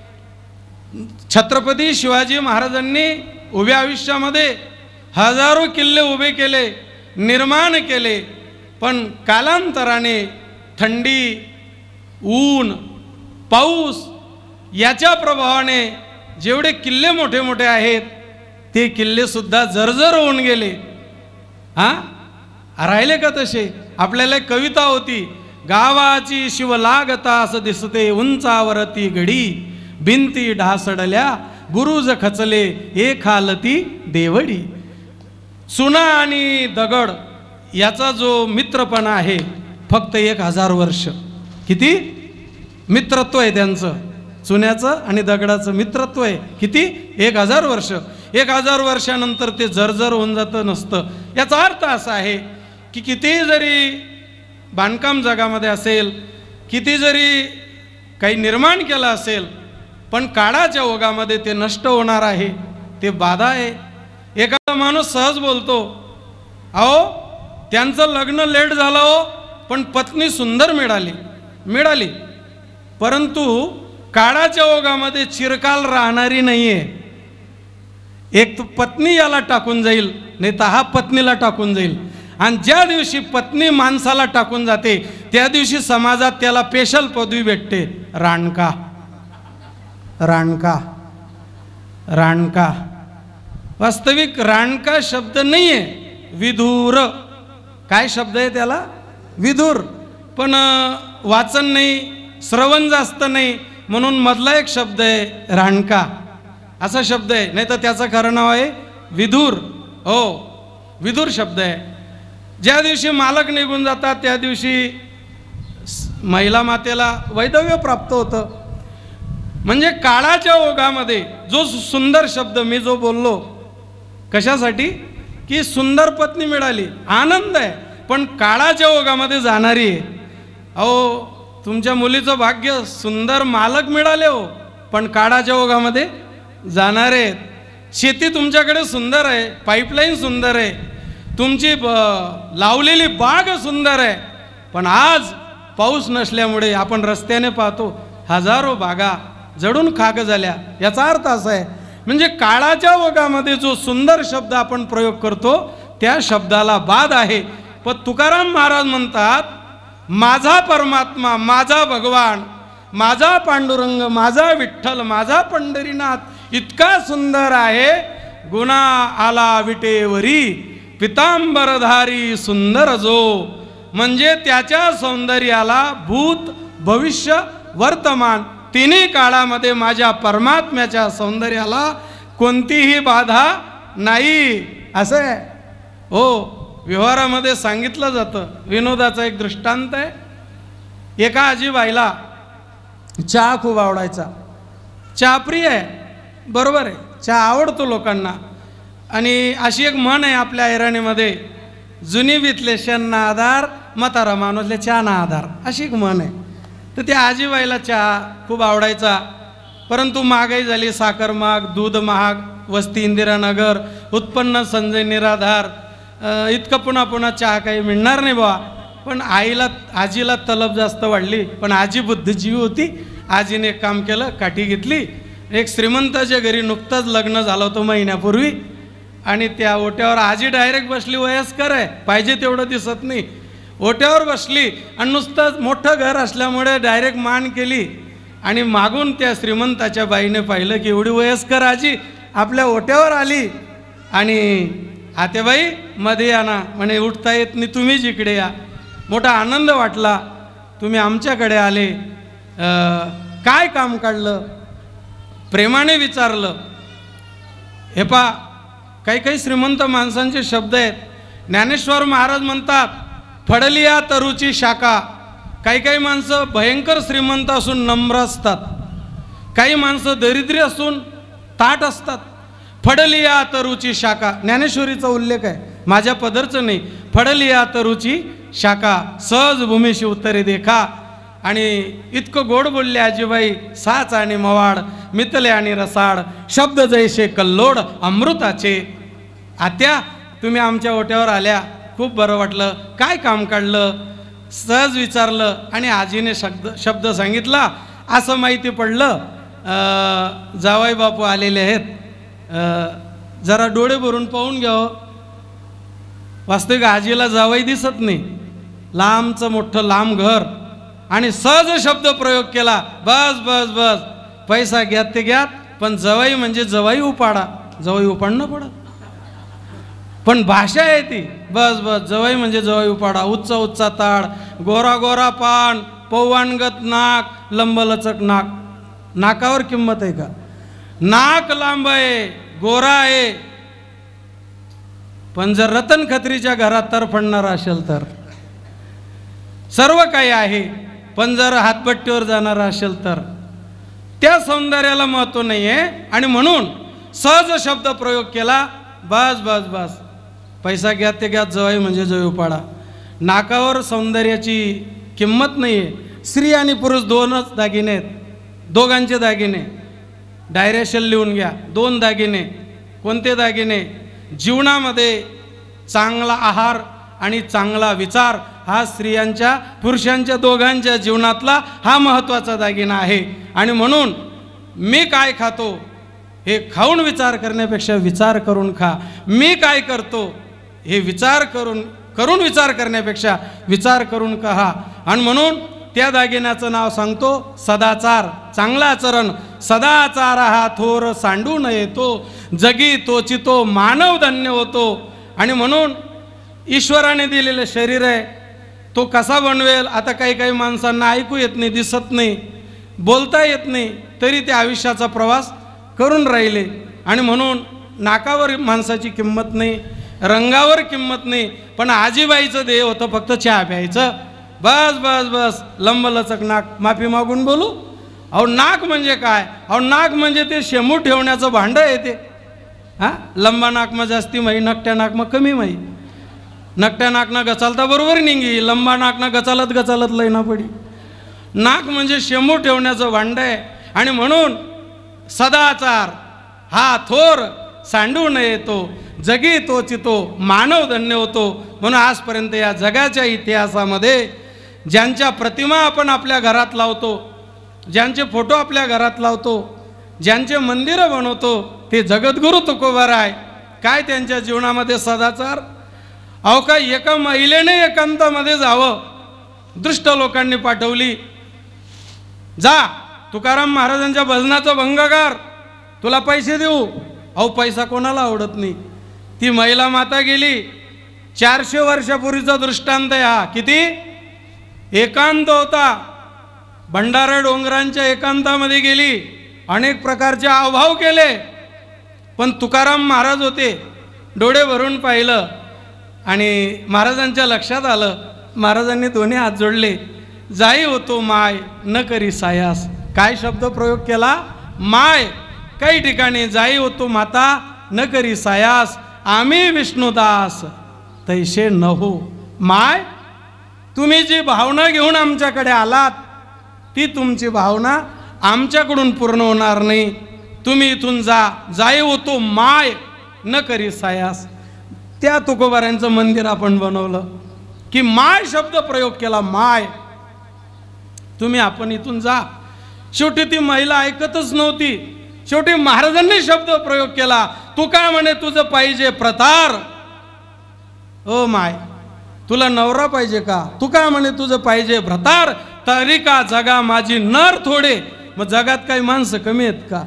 छत्रपती शिवाजी महाराजांनी उभ्या आयुष्यामध्ये हजारो किल्ले उभे केले, निर्माण केले. पण कालांतराने थंडी, ऊन, पाऊस याच्या प्रभावाने जेवढे किल्ले मोठे मोठे आहेत ते किल्ले सुद्धा जर्जर होऊन गेले. राहिले का तसे? आपल्याला एक कविता होती, गावाची शिव लागता असं दिसते, उंचावरती गडी, भिंती ढासडल्या, बुरुज खचले, एक हालती देवडी. चुना आणि दगड याचा जो मित्रपणा आहे फक्त 1000 वर्ष. किती मित्रत्व आहे त्यांचं, चुन्याचं आणि दगडाचं मित्रत्व आहे. किती? 1000 वर्ष. 1000 वर्षानंतर ते जर्जर होऊन जातं नसतं. याचा अर्थ असा आहे की किती जरी बांधकाम जगामध्ये असेल, किती जरी काही निर्माण केलं असेल, पण काळाच्या ओघामध्ये ते नष्ट होणार आहे. ते बाधा आहे. एखादा माणूस सहज बोलतो, अहो त्यांचं लग्न लेट झालं हो, पण पत्नी सुंदर मिळाली, परंतु काळाच्या ओघामध्ये चिरकाल राहणारी नाहीये. एक पत्नी याला टाकून जाईल, नाही तर हा पत्नीला टाकून जाईल. आणि ज्या दिवशी पत्नी माणसाला टाकून जाते त्या दिवशी समाजात त्याला स्पेशल पदवी भेटते, राणका. वास्तविक राणका शब्द नाहीये, विधूर. काय शब्द आहे त्याला? विधूर. पण वाचन नाही, श्रवण जास्त नाही, म्हणून मधला एक शब्द आहे राणका असा शब्द आहे. नाही तर त्याचं खरं नाव आहे विधूर. हो, विधूर शब्द आहे. ज्या दिवशी मालक निघून जातात त्या दिवशी महिला मातेला वैधव्य प्राप्त होतं. म्हणजे काळाच्या ओघामध्ये जो सुंदर शब्द मी जो बोललो, कशासाठी? की सुंदर पत्नी मिळाली, आनंद आहे, पण काळाच्या ओघामध्ये जाणारी आहे. अहो तुमच्या मुलीचं भाग्य, सुंदर मालक मिळाले हो, पण काळाच्या ओघामध्ये जाणारे आहेत. शेती तुमच्याकडे सुंदर आहे, पाईपलाईन सुंदर आहे, तुमची लावलेली बाग सुंदर आहे, पण आज पाऊस नसल्यामुळे आपण रस्त्याने पाहतो हजारो बागा जडून खाक झाल्या, याचा अर्थ असा आहे. म्हणजे काळाच्या ओघामध्ये जो सुंदर शब्द आपण प्रयोग करतो त्या शब्दाला बाद आहे. पण तुकाराम महाराज म्हणतात, माझा परमात्मा, माझा भगवान, माझा पांडुरंग, माझा विठ्ठल, माझा पंढरीनाथ इतका सुंदर आहे. गुणा आला विटेवरी पितांबरधारी सुंदर जो. म्हणजे त्याच्या सौंदर्याला भूत, भविष्य, वर्तमान तिन्ही काळामध्ये माझ्या परमात्म्याच्या सौंदर्याला कोणतीही बाधा नाही. असं आहे हो. व्यवहारामध्ये सांगितलं जातं. विनोदाचा एक दृष्टांत आहे. एका आजीबाईला चहा खूप आवडायचा. चहा प्रिय आहे, बरोबर आहे, चहा आवडतो लोकांना. आणि अशी एक म्हण आहे आपल्या ऐराणीमध्ये, जुनी विश्लेषणना आधार, म्हातारा माणूसले चहा ना आधार, अशी एक म्हण आहे. तर त्या आजीबाईला चहा खूप आवडायचा. परंतु महागाई झाली, साखर महाग, दूध महाग, वस्ती इंदिरानगर, उत्पन्न संजय निराधार, इतकं पुन्हा पुन्हा चहा काही मिळणार नाही बा. पण आजीला तलब जास्त वाढली. पण आजी बुद्धिजीवी होती. आजीने एक काम केलं, काठी घेतली. एक श्रीमंताच्या घरी नुकतंच लग्न झालं होतं महिन्यापूर्वी. आणि त्या ओट्यावर आजी डायरेक्ट बसली. वयस्कर आहे, पाहिजे तेवढं दिसत नाही. ओट्यावर बसली आणि नुसतंच मोठं घर असल्यामुळे डायरेक्ट मान केली. आणि मागून त्या श्रीमंताच्या बाईने पाहिलं की एवढी वयस्कर आजी आपल्या ओट्यावर आली. आणि आतेबाई मध्ये या ना, म्हणे उठता येत नाही, तुम्हीच इकडे या. मोठा आनंद वाटला, तुम्ही आमच्याकडे आले, काय काम काढलं. प्रेमाने विचारलं. हे पा, काही काही श्रीमंत माणसांचे शब्द आहेत. ज्ञानेश्वर महाराज म्हणतात, फडलिया तरुची शाखा. काही काही माणसं भयंकर श्रीमंत असून नम्र असतात, काही माणसं दरिद्री असून ताट असतात. फडलिया तरुची शाखा, ज्ञानेश्वरीचा उल्लेख आहे, माझ्या पदरचं नाही. फडलिया तरुची शाखा, सहज भूमीशी उत्तरे देखा. आणि इतकं गोड बोलले आजीबाई, साच आणि मवाड, मितले आणि रसाळ, शब्द जैसे कल्लोड अमृताचे. आत्या, तुम्ही आमच्या ओट्यावर आल्या, खूप बरं वाटलं. काय काम काढलं, सहज विचारलं. आणि आजीने शब्द सांगितला. असं माहिती पडलं जावाई बापू आलेले आहेत, जरा डोळे भरून पाहून घ्यावं. वास्तविक आजीला जावाई दिसत नाही, लांबचं मोठं लांब घर. आणि सहज शब्द प्रयोग केला, बस बस बस, पैसा घ्यात ते घ्यात, पण जवाई म्हणजे जवाई उपाडा. जवाई उपाडणं पडत, पण भाषा आहे ती, बस बस, जवाई म्हणजे जवाई उपाडा. उच्च उच्चा ताड, गोरा गोरा पान, पौवाणगत नाक, लंबलचक नाक. नाकावर किंमत आहे का? नाक लांब आहे, गोरा आहे. पण जर रतन खत्रीच्या घरात तरफडणार असेल तर सर्व काही आहे. पण जर हातभट्टीवर जाणार असेल तर त्या सौंदर्याला महत्त्व नाही आहे. आणि म्हणून सहज शब्द प्रयोग केला, बस बस बस, पैसा घ्या ते घ्या, जवाई म्हणजे जवाई उपाडा. नाकावर सौंदर्याची किंमत नाही आहे. स्त्री आणि पुरुष दोनच दागिने आहेत, दोघांचे दागिने. डायरेक्शन लिहून घ्या, 2 दागिने. कोणते दागिने? जीवनामध्ये चांगला आहार आणि चांगला विचार हा स्त्रियांच्या पुरुषांच्या दोघांच्या जीवनातला हा महत्त्वाचा दागिना आहे. आणि म्हणून मी काय खातो हे खाऊन विचार करण्यापेक्षा विचार करून खा. मी काय करतो हे विचार करून विचार करण्यापेक्षा विचार करून कहा. आणि म्हणून त्या दागिन्याचं नाव सांगतो, सदाचार, चांगला आचरण. सदाचार हा थोर सांडू नये तो, जगी तोचितो मानव धन्य होतो. आणि म्हणून ईश्वराने दिलेलं शरीर आहे, तो कसा बनवेल. आता काही काही माणसांना ऐकू येत नाही, दिसत नाही, बोलता येत नाही, तरी ते आयुष्याचा प्रवास करून राहिले. आणि म्हणून नाकावर माणसाची किंमत नाही, रंगावर किंमत नाही. पण आजीबाईचं ध्येय होतं फक्त चहा प्यायचं, बस बस बस, लंबलचक नाक. माफी मागून बोलू, अहो नाक म्हणजे काय? अहो नाक म्हणजे ते शेमू ठेवण्याचं भांडं आहे ते. हां, लंबा नाक मग जास्ती माही, नकट्या नाक मग कमी माही. नकट्या नाकना गचालता बरोबर निघी, लंबा नाकना गचालत गचालत लयना पडी. नाक म्हणजे शेमू ठेवण्याचं भांडं आहे. आणि म्हणून सदाचार हा थोर सांडू नये तो, जगी तोचितो मानव धन्य होतो. म्हणून आजपर्यंत या जगाच्या इतिहासामध्ये ज्यांच्या प्रतिमा आपण आपल्या घरात लावतो, ज्यांचे फोटो आपल्या घरात लावतो, ज्यांचे मंदिरं बनवतो, ते जगद्गुरु तुकोबाराय. काय त्यांच्या जीवनामध्ये सदाचार. अहो काय एका महिलेने एकांतामध्ये जावं, दुष्ट लोकांनी पाठवली, जा तुकाराम महाराजांच्या भजनाचा भंग कर, तुला पैसे देऊ. अहो पैसा कोणाला आवडत नाही. ती महिला माता गेली. 400 वर्षापूर्वीचा दृष्टांत आहे हा. किती एकांत होता, भंडारा डोंगरांच्या एकांतामध्ये गेली, अनेक प्रकारचे अभाव केले, पण तुकाराम महाराज होते. डोळे भरून पाहिलं आणि महाराजांच्या लक्षात आलं. महाराजांनी दोन्ही हात जोडले. जाई होतो माय न करी सायास. काय शब्द प्रयोग केला. माय. काही ठिकाणी जाई होतो माता न करी सायास, आम्ही विष्णुदास तैसे न हो. माय, तुम्ही जी भावना घेऊन आमच्याकडे आलात, ती तुमची भावना आमच्याकडून पूर्ण होणार नाही. तुम्ही इथून जा. जाई होतो माय न करी सायास. त्या तुकोबारांचं मंदिर आपण बनवलं की माय शब्द प्रयोग केला. माय, तुम्ही आपण इथून जा. शेवटी ती महिला ऐकतच नव्हती. शेवटी महाराजांनी शब्द प्रयोग केला. तू काय म्हणे तुझं पाहिजे प्रतार. ओ माय, तुला नवरा पाहिजे का. तू काय म्हणे तुझं पाहिजे भ्रतार. तरी का जगा माझी नर थोडे. मग जगात काही माणसं कमी आहेत का.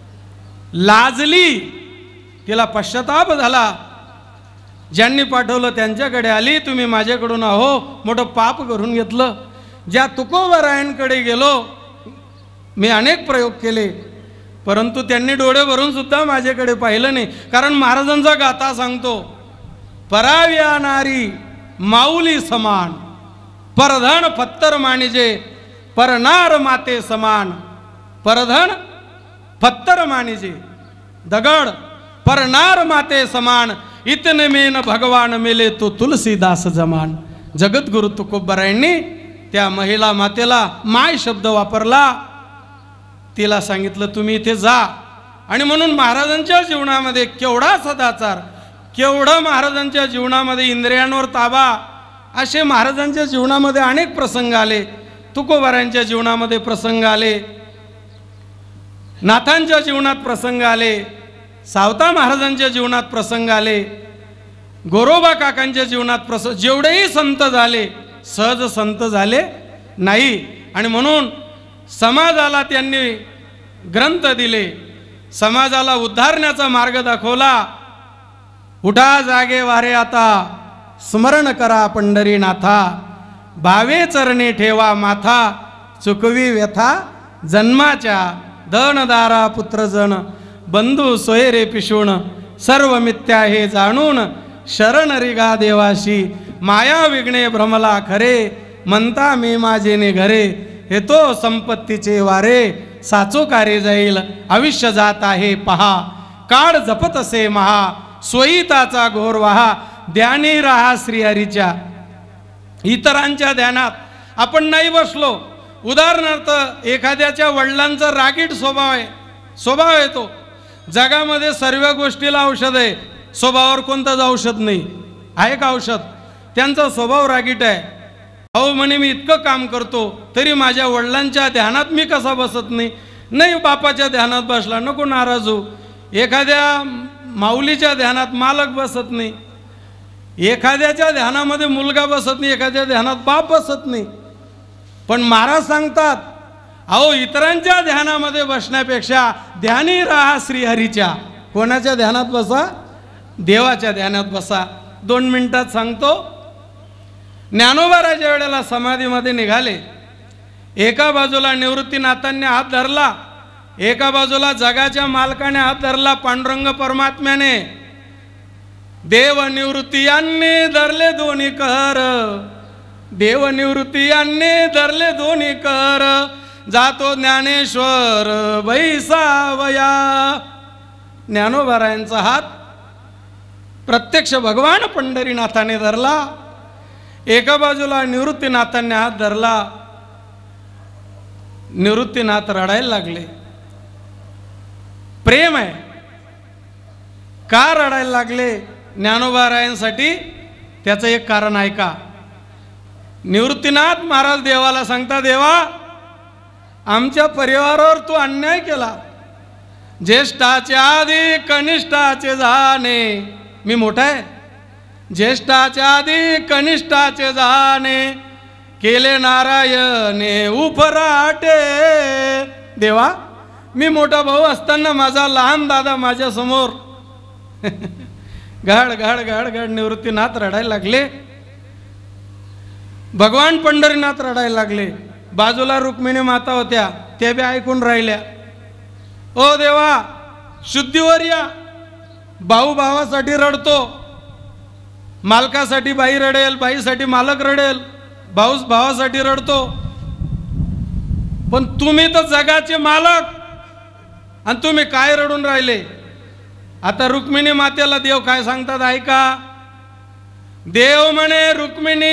लाजली, तिला पश्चाताप झाला. ज्यांनी पाठवलं त्यांच्याकडे आली. तुम्ही माझ्याकडून अहो मोठं पाप करून घेतलं. ज्या तुकोबारायांकडे गेलो, मी अनेक प्रयोग केले, परंतु त्यांनी डोळे भरून सुद्धा माझ्याकडे पाहिलं नाही. कारण महाराजांचा गाथा सांगतो. पराव्या नारी माऊली समान, परधन पत्तर मानिजे, परनार माते समान. परधन पत्तर मानिजे, दगड, परनार माते समान. इतने मेन भगवान मिले तो तुलसीदास जमान. जगद्गुरु तुकोबारायांनी त्या महिला मातेला माय शब्द वापरला. तिला सांगितलं तुम्ही इथे जा. आणि म्हणून महाराजांच्या जीवनामध्ये केवढा सदाचार, केवढं महाराजांच्या जीवनामध्ये इंद्रियांवर ताबा. असे महाराजांच्या जीवनामध्ये अनेक प्रसंग आले. तुकोबारांच्या जीवनामध्ये प्रसंग आले, नाथांच्या जीवनात प्रसंग आले, सावता महाराजांच्या जीवनात प्रसंग आले, गोरोबा काकांच्या जीवनात प्रसंग. जेवढेही संत झाले, सहज संत झाले नाही. आणि म्हणून समाजाला त्यांनी ग्रंथ दिले, समाजाला उद्धारण्याचा मार्ग दाखवला. उठा जागे वारे आता, स्मरण करा पंढरीनाथा, भावे चरणी ठेवा माथा, चुकवी व्यथा जन्माच्या, धनदारा पुत्रजन, बंधू सोयरे पिशून, सर्व मिथ्या हे जाणून, शरण रिगा देवाशी, माया विघ्ने भ्रमला खरे, म्हणता मी माझेने घरे, हे तो संपत्तीचे वारे, साचो कारे जाईल आयुष्य जात आहे पहा, काळ जपत असे महा, स्वयीताचा घोर वहा, ध्यानी राहा श्रीहरीच्या. इतरांच्या ध्यानात आपण नाही बसलो. उदाहरणार्थ एखाद्याच्या वडिलांचा रागीट स्वभाव आहे तो. जगामध्ये सर्व गोष्टीला औषध आहे, स्वभावावर कोणतंच औषध नाही. आहे का औषध. त्यांचा स्वभाव रागीट आहे. अहो म्हणे मी इतकं काम करतो तरी माझ्या वडिलांच्या ध्यानात मी कसा बसत नाही. नाही बापाच्या ध्यानात बसला नको नाराज हो. एखाद्या माऊलीच्या ध्यानात मालक बसत नाही, एखाद्याच्या ध्यानामध्ये मुलगा बसत नाही, एखाद्या ध्यानात बाप बसत नाही. पण महाराज सांगतात अहो इतरांच्या ध्यानामध्ये बसण्यापेक्षा ध्यानी राहा श्रीहरीच्या. कोणाच्या ध्यानात बसा. देवाच्या ध्यानात बसा. 2 मिनिटात सांगतो. ज्ञानोबाराच्या वेळेला समाधीमध्ये निघाले. एका बाजूला निवृत्तीनाथांनी हात धरला, एका बाजूला जगाच्या मालकाने हात धरला, पांडुरंग परमात्म्याने. देवनिवृत्ती यांनी धरले दोन्ही कर, देवनिवृत्ती यांनी धरले दोन्ही कर, जातो ज्ञानेश्वर बैसावया. ज्ञानोबारायांचा हात प्रत्यक्ष भगवान पंढरीनाथाने धरला, एका बाजूला निवृत्तीनाथांनी हात धरला. निवृत्तीनाथ रडायला लागले. प्रेम आहे. का रडायला लागले ज्ञानोबारायांसाठी त्याचं एक कारण आहे का. निवृत्तीनाथ महाराज देवाला सांगता, देवा आमच्या परिवारावर तू अन्याय केला. ज्येष्ठाचे आधी कनिष्ठाचे जाणे, मी मोठा आहे, ज्येष्ठाच्या आधी कनिष्ठाचे जाणे, केले नारायणे उपराटे. देवा, मी मोठा भाऊ असताना माझा लहान दादा माझ्या समोर घड घड घड घड निवृत्तीनाथ रडायला लागले. भगवान पंढरीनाथ रडायला लागले. बाजूला रुक्मिणी माता होत्या, त्या बी ऐकून राहिल्या. ओ देवा, शुद्धीवर या. भाऊ भावासाठी रडतो, मालकासाठी बाई रडेल, बाईसाठी मालक रडेल, भाऊ भावासाठी रडतो. पण तुम्ही तर जगाचे मालक, आणि तुम्ही काय रडून राहिले. आता रुक्मिणी मातेला देव काय सांगतात ऐका. देव म्हणे, रुक्मिणी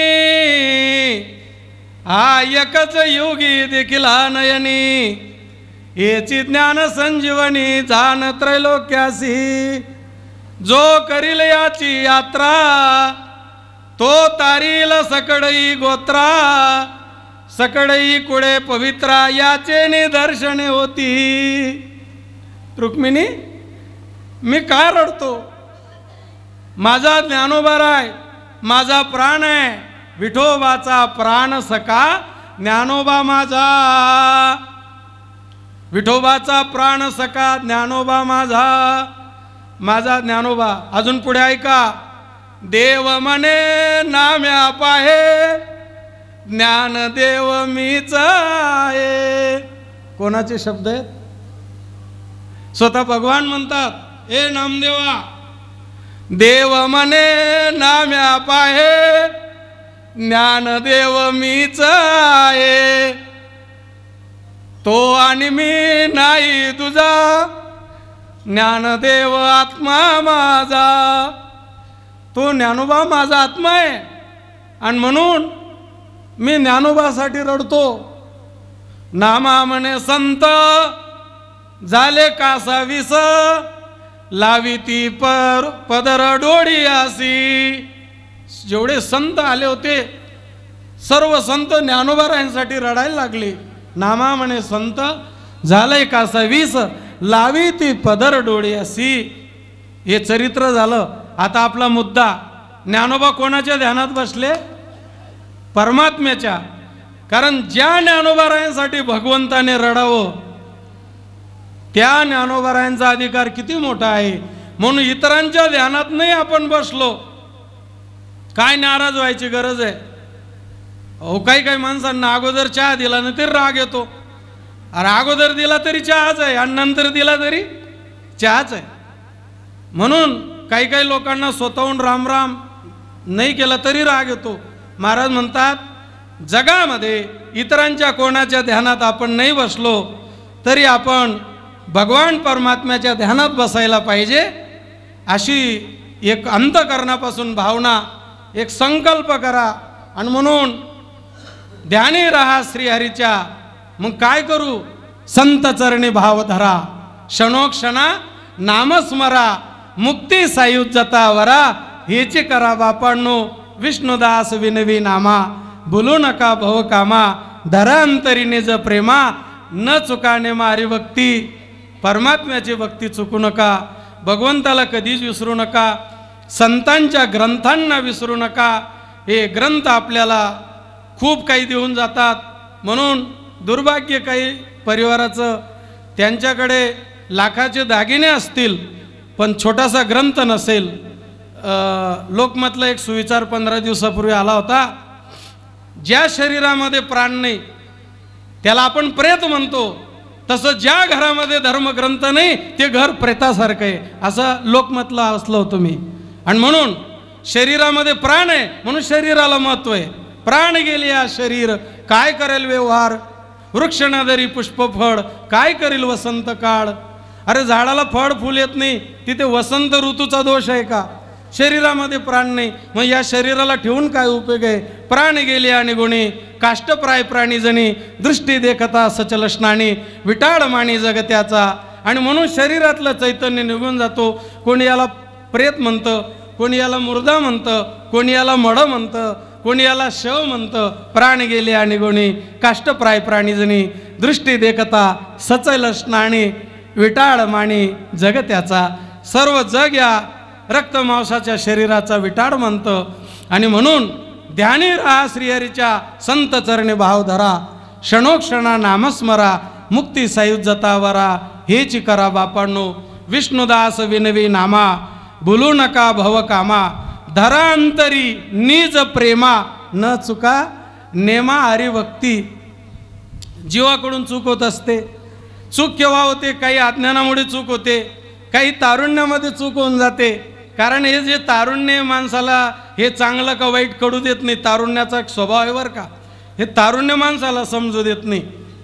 हा एकच योगी देखील नयनी, हेची ज्ञान संजीवनी जाण त्रैलोक्यासी. जो करील याची यात्रा, तो तारील सकळई गोत्रा, सकळई कुळे पवित्रा, याचे निदर्शने होती. रुक्मिणी, मी काय रडतो. माझा ज्ञानोबा आहे, माझा प्राण आहे, विठोबाचा प्राण सखा ज्ञानोबा माझा, विठोबाचा प्राण सखा ज्ञानोबा माझा, माझा ज्ञानोबा. अजून पुढे ऐका. देव म्हणे नाम्या पाहे, ज्ञानदेव मीच आहे. कोणाचे शब्द आहेत. स्वतः भगवान म्हणतात, ए नामदेवा, देव म्हणे नाम्या पाहे, ज्ञानदेव मीच आहे. तो आणि मी नाही तुझा, ज्ञानदेव आत्मा माझा. तो ज्ञानोबा माझा आत्मा आहे, आणि म्हणून मी ज्ञानोबासाठी रडतो. नामा म्हणे संत झाले कासा विस, लावी ती पदर डोळी आसी. जेवढे संत आले होते सर्व संत ज्ञानोबारायांसाठी रडायला लागले. नामा म्हणे संत झालंय कासा विस, लावी ती पदर डोळी आसी. हे चरित्र झालं. आता आपला मुद्दा, ज्ञानोबा कोणाच्या ध्यानात बसले. परमात्म्याच्या. कारण ज्या ज्ञानोबारायांसाठी भगवंताने रडावं, त्या ज्ञानोबारायांचा अधिकार किती मोठा आहे. म्हणून इतरांच्या ध्यानात नाही आपण बसलो, काय नाराज व्हायची गरज आहे. हो, काही काही माणसांना अगोदर चहा दिला ना तरी राग येतो. अरे अगोदर दिला तरी चहाच आहे, आणि नंतर दिला तरी चहाच आहे. म्हणून काही काही लोकांना स्वतःहून राम राम नाही केला तरी राग येतो. महाराज म्हणतात, जगामध्ये इतरांच्या कोणाच्या ध्यानात आपण नाही बसलो तरी आपण भगवान परमात्म्याच्या ध्यानात बसायला पाहिजे. अशी एक अंतःकरणापासून भावना, एक संकल्प करा. आणि म्हणून ध्यानी राहा श्रीहरीच्या. मग काय करू. संत चरणी भाव धरा, क्षणोक्षणा नामस्मरा, मुक्ती सायुज्यता वरा, हेची करा बापांनो विष्णुदास विनवी नामा. बोलू नका भव कामा, धरा अंतरी निज प्रेमा, न चुकाने मारी भक्ती. परमात्म्याची भक्ती चुकू नका, भगवंताला कधीच विसरू नका, संतांच्या ग्रंथांना विसरू नका. हे ग्रंथ आपल्याला खूप काही देऊन जातात. म्हणून दुर्भाग्य काही परिवाराचं, त्यांच्याकडे लाखाचे दागिने असतील पण छोटासा ग्रंथ नसेल. लोकमतला एक सुविचार 15 दिवसापूर्वी आला होता. ज्या शरीरामध्ये प्राण नाही त्याला आपण प्रेत म्हणतो, तसं ज्या घरामध्ये धर्मग्रंथ नाही ते घर प्रेतासारखं आहे, असं लोकमतला असलं होतं मी. आणि म्हणून शरीरामध्ये प्राण आहे म्हणून शरीराला महत्व आहे. प्राण गेले या शरीर काय करेल व्यवहार, वृक्ष ना धरी पुष्प फळ काय करील वसंत काळ. अरे झाडाला फळ फुल येत नाही, तिथे वसंत ऋतूचा दोष आहे का. शरीरामध्ये प्राण नाही, मग या शरीराला ठेवून काय उपयोग आहे. प्राण गेले आणि गुणी काष्टप्राय प्राणी जणी, दृष्टी देखता सचल स्नानी, विटाळ माणी जगत्याचा. आणि म्हणून शरीरातलं चैतन्य निघून जातो. कोणी याला प्रेत म्हणतं, कोणी याला मुर्दा म्हणतं, कोणी याला मड म्हणतं. कोणी याला शव म्हणतं, प्राण गेले आणि गोणी काष्टप्राय प्राणीजनी, दृष्टी देखता सचल स्नाणी, विटाळ माणी जग त्याचा, सर्व जग या रक्तमांसाच्या शरीराचा विटाळ म्हणतं. आणि म्हणून ध्यानी राहा श्रीहरीच्या संत चरणी भाव धरा, क्षणोक्षणा नामस्मरा, मुक्ती सायुज्यता वरा, हेची करा बापांनो, विष्णुदास विनवी नामा, भुलू नका भव कामा, धरा अंतरी निज प्रेमा, न चुका नेमा हरिभक्ती. जीवाकडून चूक होत असते. चूक केव्हा होते? काही अज्ञानामुळे चूक होते, काही तारुण्यामध्ये चूक होऊन जाते. कारण हे जे तारुण्य माणसाला हे चांगलं का वाईट कळू देत नाही. तारुण्याचा एक स्वभाव आहे बरं का, हे तारुण्य माणसाला समजू देत नाही.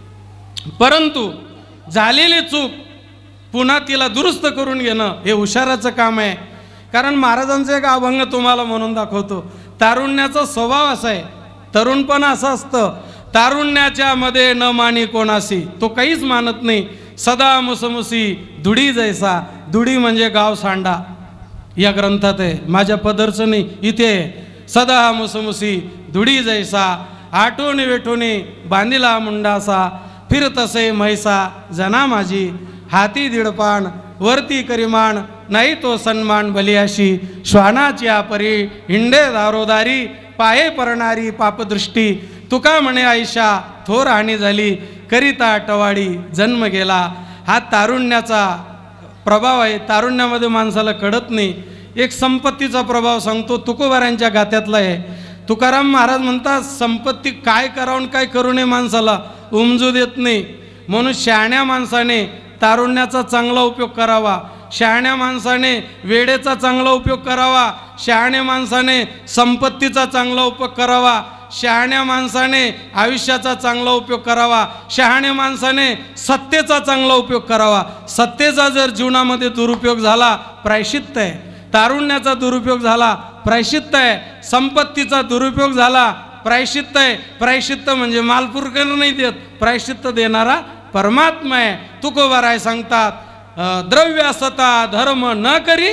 परंतु झालेली चूक पुन्हा तिला दुरुस्त करून घेणं हे हुशाराचं काम आहे. कारण महाराजांचं एक अभंग तुम्हाला म्हणून दाखवतो. तारुण्याचा स्वभाव असा आहे, तरुणपण असं असतं, तारुण्याच्या मध्ये न मानी कोणासी, तो काहीच मानत नाही. सदा मुसमुसी धुडी जैसा, धुडी म्हणजे गाव सांडा, या ग्रंथात आहे, माझ्या पदरचं नाही, इथे सदा मुसमुसी धुडी जैसा, आठवणी वेठोनी बांधिला मुंडासा, फिरतसे म्हैसा जना माझी, हाती दीडपान वरती करिमान, नाही तो सन्मान भलियाशी, श्वानाची आपरी हिंडे दारोदारी, पाये परणारी पापदृष्टी, तुका म्हणे आयशा थोर हानी झाली, करिता टवाडी जन्म गेला. हा तारुण्याचा प्रभाव आहे. तारुण्यामध्ये माणसाला कळत नाही. एक संपत्तीचा प्रभाव सांगतो, तुकोबारांच्या गात्यातला आहे. तुकाराम महाराज म्हणतात, संपत्ती काय करावं काय करू नये माणसाला उमजू देत नाही. म्हणून शहाण्या माणसाने तारुण्याचा चांगला उपयोग करावा, शहाण्या माणसाने वेळेचा चांगला उपयोग करावा, शहाण्या माणसाने संपत्तीचा चांगला उपयोग करावा, शहाण्या माणसाने आयुष्याचा चांगला उपयोग करावा, शहाण्या माणसाने सत्तेचा चांगला उपयोग करावा. सत्तेचा जर जीवनामध्ये दुरुपयोग झाला प्रायश्चित्त आहे. तारुण्याचा दुरुपयोग झाला प्रायश्चित्त आहे. संपत्तीचा दुरुपयोग झाला प्रायश्चित्त आहे. प्रायश्चित्त म्हणजे मालपूरकर नाही देत, प्रायश्चित्त देणारा परमात्मा आहे. तुकोबाराय सांगतात, द्रव्य सता धर्म न करी,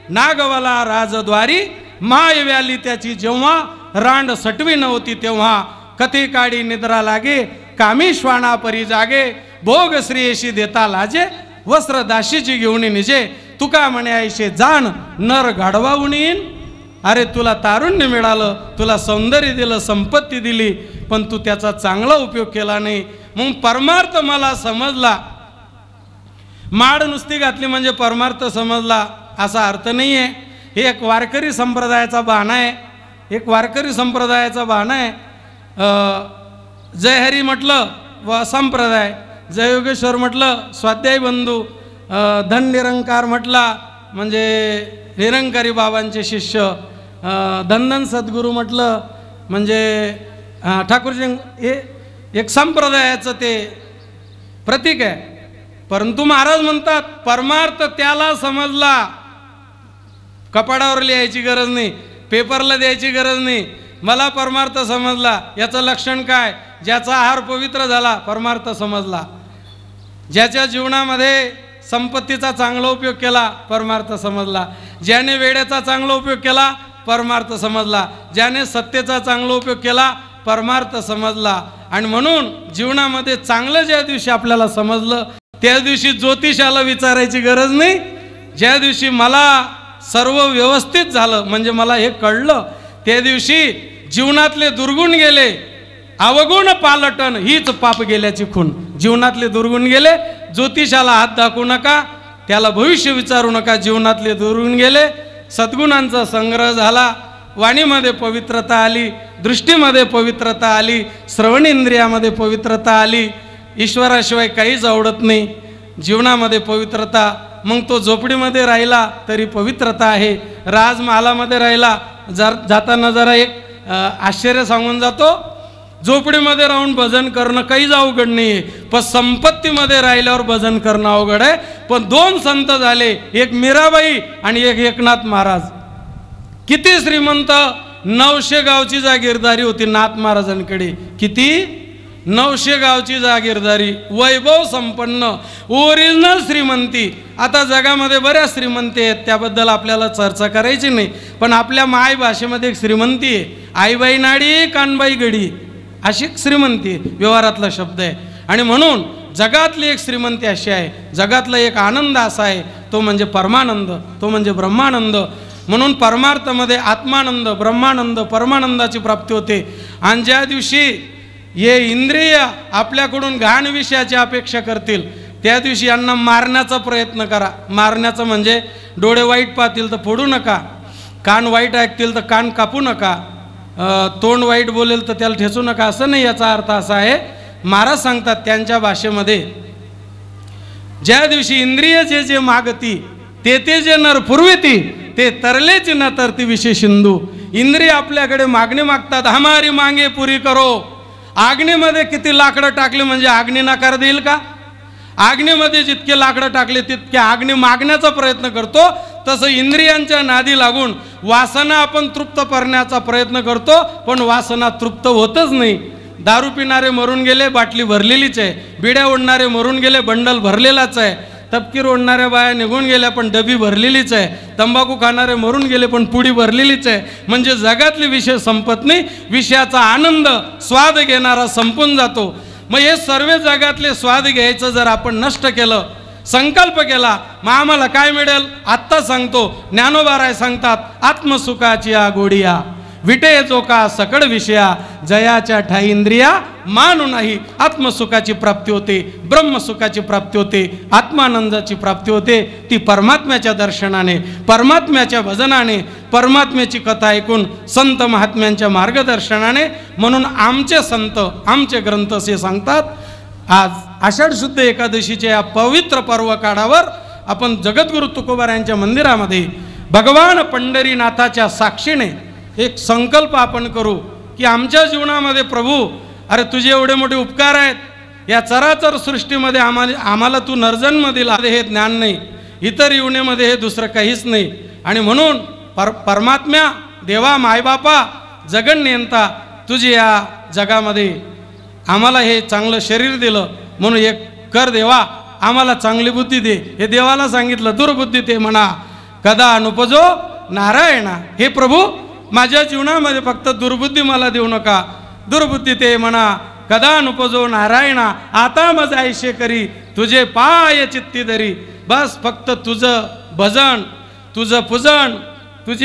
नागवला राजद्वारी, माय व्याली त्याची जेव्हा, रांड सटवी नव्हती तेव्हा, कथे काढी निद्रा लागे, कामी श्वाना परी जागे, भोग श्रेयशी देता लाजे, वस्त्र दाशीची घेऊन निजे, तुका म्हणे आयशे जाण नर गाढवाहून येईन. अरे तुला तारुण्य मिळालं, तुला सौंदर्य दिलं, संपत्ती दिली, पण तू त्याचा चांगला उपयोग केला नाही. मग परमार्थ मला समजला, माड नुसती घातली म्हणजे परमार्थ समजला असा अर्थ नाही आहे. हे एक वारकरी संप्रदायाचा बहाणा आहे, एक वारकरी संप्रदायाचा बहाणा आहे. जय हरी म्हटलं व संप्रदाय, जय योगेश्वर म्हटलं स्वाध्याय बंधू, धन निरंकार म्हटला म्हणजे निरंकारी बाबांचे शिष्य, धनधन सद्गुरू म्हटलं म्हणजे ठाकूरजी, हे एक संप्रदायाचं ते प्रतीक आहे. परंतु महाराज म्हणतात परमार्थ त्याला समजला, कपाडावर लिहायची गरज नाही, पेपरला द्यायची गरज नाही, मला परमार्थ समजला. याचं लक्षण काय? ज्याचा आहार पवित्र झाला परमार्थ समजला, ज्याच्या जीवनामध्ये संपत्तीचा चांगला उपयोग केला परमार्थ समजला, ज्याने वेळेचा चांगला उपयोग केला परमार्थ समजला, ज्याने सत्तेचा चांगला उपयोग केला परमार्थ समजला. आणि म्हणून जीवनामध्ये चांगलं ज्या दिवशी आपल्याला समजलं त्या दिवशी ज्योतिषाला विचारायची गरज नाही. ज्या दिवशी मला सर्व व्यवस्थित झालं म्हणजे मला हे कळलं, त्या दिवशी जीवनातले दुर्गुण गेले, अवगुण पालटण हीच पाप गेल्याची खून. जीवनातले दुर्गुण गेले, ज्योतिषाला हात दाखवू नका, त्याला भविष्य विचारू नका. जीवनातले दुर्गुण गेले, सद्गुणांचा संग्रह झाला, वाणीमध्ये पवित्रता आली, दृष्टीमध्ये पवित्रता आली, श्रवणेंद्रियामध्ये पवित्रता आली. ईश्वराशिवाय काहीच आवडत नाही. जीवनामध्ये पवित्रता, मग तो झोपडीमध्ये राहिला तरी पवित्रता आहे, राजमहालामध्ये राहिला जाताना जरा एक आश्चर्य सांगून जातो, झोपडीमध्ये राहून भजन करणं काहीच अवघड नाही आहे, पण संपत्तीमध्ये राहिल्यावर भजन करणं अवघड आहे. पण दोन संत झाले, एक मीराबाई आणि एक एकनाथ महाराज. किती श्रीमंत, 900 गावची जागीरदारी होती नाथ महाराजांकडे. किती? 900 गावची जागीरदारी, वैभव संपन्न, ओरिजिनल श्रीमंती. आता जगामध्ये बऱ्याच श्रीमंती आहेत, त्याबद्दल आपल्याला चर्चा करायची नाही, पण आपल्या माय भाषेमध्ये एक श्रीमंती आहे, आईबाई नाडी कानबाई गडी, अशी श्रीमंती व्यवहारातला शब्द आहे. आणि म्हणून जगातली एक श्रीमंती अशी आहे, जगातला एक आनंद असा आहे, तो म्हणजे परमानंद, तो म्हणजे ब्रह्मानंद. म्हणून परमार्थामध्ये आत्मानंद, ब्रह्मानंद, परमानंदाची प्राप्ती होते. आणि ज्या दिवशी हे इंद्रिय आपल्याकडून घाण विषयाची अपेक्षा करतील, त्या दिवशी यांना मारण्याचा प्रयत्न करा. मारण्याचं म्हणजे डोळे वाईट पाहतील तर फोडू नका, कान वाईट ऐकतील तर कान कापू नका, तोंड वाईट बोलेल तर त्याला ठेचू नका, असं नाही. याचा अर्थ असा आहे, महाराज सांगतात त्यांच्या भाषेमध्ये, ज्या दिवशी इंद्रिय जे जे मागती ते ते जे नर पुरविती ते तरलेची न तरती विषय सिंधू. इंद्रिय आपल्याकडे मागणी मागतात, हमारी मागे पुरी करो. आग्नीमध्ये किती लाकडं टाकले म्हणजे अग्नी नकार देईल का? आग्नीमध्ये जितके लाकडं टाकले तितके अग्नी मागण्याचा प्रयत्न करतो. तसं इंद्रियांच्या नादी लागून वासना आपण तृप्त करण्याचा प्रयत्न करतो, पण वासना तृप्त होतच नाही. दारू पिणारे मरून गेले, बाटली भरलेलीच आहे. बिड्या ओढणारे मरून गेले, बंडल भरलेलाच आहे. तपकीर ओढणाऱ्या बाया निघून गेल्या, पण डबी भरलेलीच आहे. तंबाखू खाणारे मरून गेले, पण पुडी भरलेलीच आहे. म्हणजे जगातले विषय संपत नाही, विषयाचा आनंद स्वाद घेणारा संपून जातो. मग हे सर्व जगातले स्वाद घ्यायचं जर आपण नष्ट केलं, संकल्प केला, मग आम्हाला काय मिळेल? आत्ता सांगतो, ज्ञानोबाराय सांगतात, आत्मसुखाची गोडिया विटे जो का सकळ विषया, जयाच्या ठाई इंद्रिया मानू नाही. आत्मसुखाची प्राप्ती होते, ब्रह्मसुखाची प्राप्ती होते, आत्मानंदाची प्राप्ती होते. ती परमात्म्याच्या दर्शनाने, परमात्म्याच्या भजनाने, परमात्म्याची कथा ऐकून, संत महात्म्यांच्या मार्गदर्शनाने. म्हणून आमचे संत, आमचे ग्रंथ असे सांगतात, आज आषाढ शुद्ध एकादशीच्या या पवित्र पर्व काळावर आपण जगद्गुरु तुकोबारायांच्या मंदिरामध्ये भगवान पंढरीनाथाच्या साक्षीने एक संकल्प आपण करू की आमच्या जीवनामध्ये प्रभू, अरे तुझे एवढे मोठे उपकार आहेत, या चराचर सृष्टीमध्ये आम्हाला तू नरजन्म दिला, हे ज्ञान नाही, इतर जीवनेमध्ये हे दुसरं काहीच नाही. आणि म्हणून परमात्म्या, देवा, मायबापा, जगन्नियंता, तुझे या जगामध्ये आम्हाला हे चांगलं शरीर दिलं, म्हणून एक कर देवा, आम्हाला चांगली बुद्धी दे. हे देवाला सांगितलं, दुर्बुद्धी ते म्हणा कदा अनुपजो नारायणा. हे प्रभू, माझ्या जीवनामध्ये फक्त दुर्बुद्धी मला देऊ नका, दुर्बुद्धी ते म्हणा कदा अनुपजो नारायणा. आता मज ऐशे करी तुझे पाय चित्ती धरी. बस फक्त तुझं भजन, तुझं पूजन, तुझी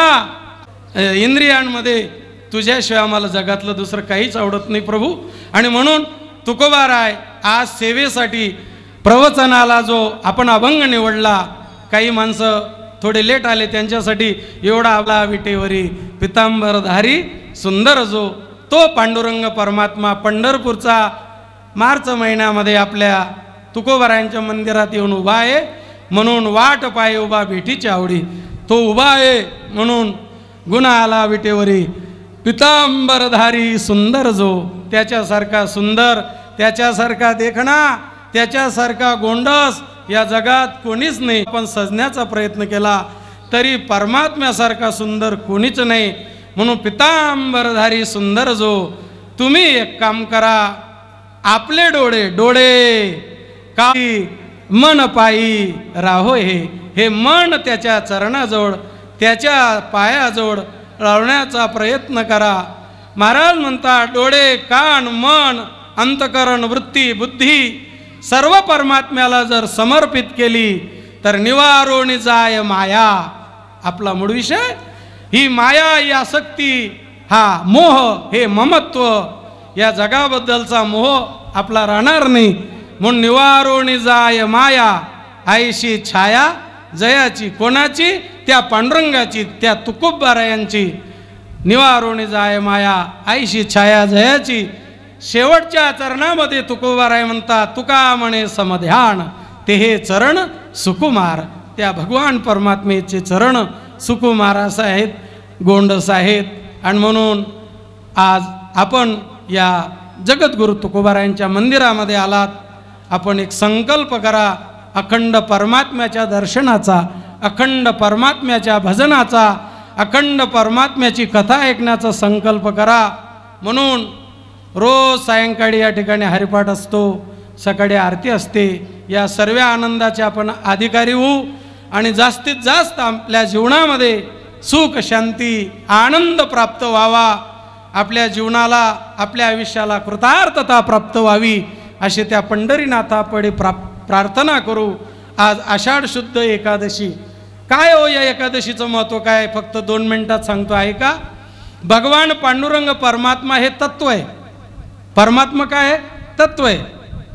कथा इंद्रियांमध्ये, तुझ्याशिवाय आम्हाला जगातलं दुसरं काहीच आवडत नाही प्रभू. आणि म्हणून तुकोबाराय आज सेवेसाठी, प्रवचनाला जो आपण अभंग निवडला, काही माणसं थोडे लेट आले, त्यांच्यासाठी एवढा आपला विटेवरी पितांबरधारी सुंदर जो तो पांडुरंग परमात्मा पंढरपूरचा मार्च महिन्यामध्ये आपल्या तुकोबारायांच्या मंदिरात येऊन उभा आहे. म्हणून वाट पाय उभा भेटीची आवडी, तो उभा आहे म्हणून गुण आला विटेवरी पितांबरधारी सुंदर जो. त्याच्यासारखा सुंदर, त्याच्यासारखा देखणा, त्याच्यासारखा गोंडस या जगात कोणीच नाही. आपण सजण्याचा प्रयत्न केला तरी परमात्म्यासारखा सुंदर कोणीच नाही. म्हणून पितांबरधारी सुंदर जो. तुम्ही एक काम करा, आपले डोळे डोळे काही मन पायी राहो. हे मन त्याच्या चरणाजवळ, त्याच्या पायाजवळ लावण्याचा प्रयत्न करा. महाराज म्हणतात, डोळे, कान, मन, अंतकरण, वृत्ती, बुद्धी सर्व परमात्म्याला जर समर्पित केली तर निवारोणी जाय माया. आपला मूळ विषय ही माया, ही आसक्ती, हा मोह, हे ममत्व, या जगाबद्दलचा मोह आपला राहणार नाही. म्हणून निवारोणी जाय माया, आईशी छाया जयाची. कोणाची? त्या पांडुरंगाची, त्या तुकोबारायांची. निवारोणी जाय माया, आईशी छाया जयाची. शेवटच्या चरणामध्ये तुकोबाराय म्हणतात, तुका म्हणे समध्यान ते हे चरण सुकुमार. त्या भगवान परमात्मेचे चरण सुकुमार असं आहेत, गोंडस आहेत. आणि म्हणून आज आपण या जगद्गुरु तुकोबारायांच्या मंदिरामध्ये आलात. आपण एक संकल्प करा, अखंड परमात्म्याच्या दर्शनाचा, अखंड परमात्म्याच्या भजनाचा, अखंड परमात्म्याची कथा ऐकण्याचा संकल्प करा. म्हणून रोज सायंकाळी या ठिकाणी हरिपाठ असतो, सकाळी आरती असते। या सर्व आनंदाचे आपण अधिकारी होऊ आणि जास्तीत जास्त आपल्या जीवनामध्ये सुख, शांती, आनंद प्राप्त व्हावा, आपल्या जीवनाला, आपल्या आयुष्याला कृतार्थता प्राप्त व्हावी, अशी त्या पंढरीनाथापुढे प्रार्थना करू। आज आषाढ शुद्ध एकादशी। काय हो या एकादशीचं महत्त्व काय? फक्त 2 मिनिटात सांगतो आहे का? भगवान पांडुरंग परमात्मा हे तत्व आहे। परमात्मा काय आहे? तत्व आहे।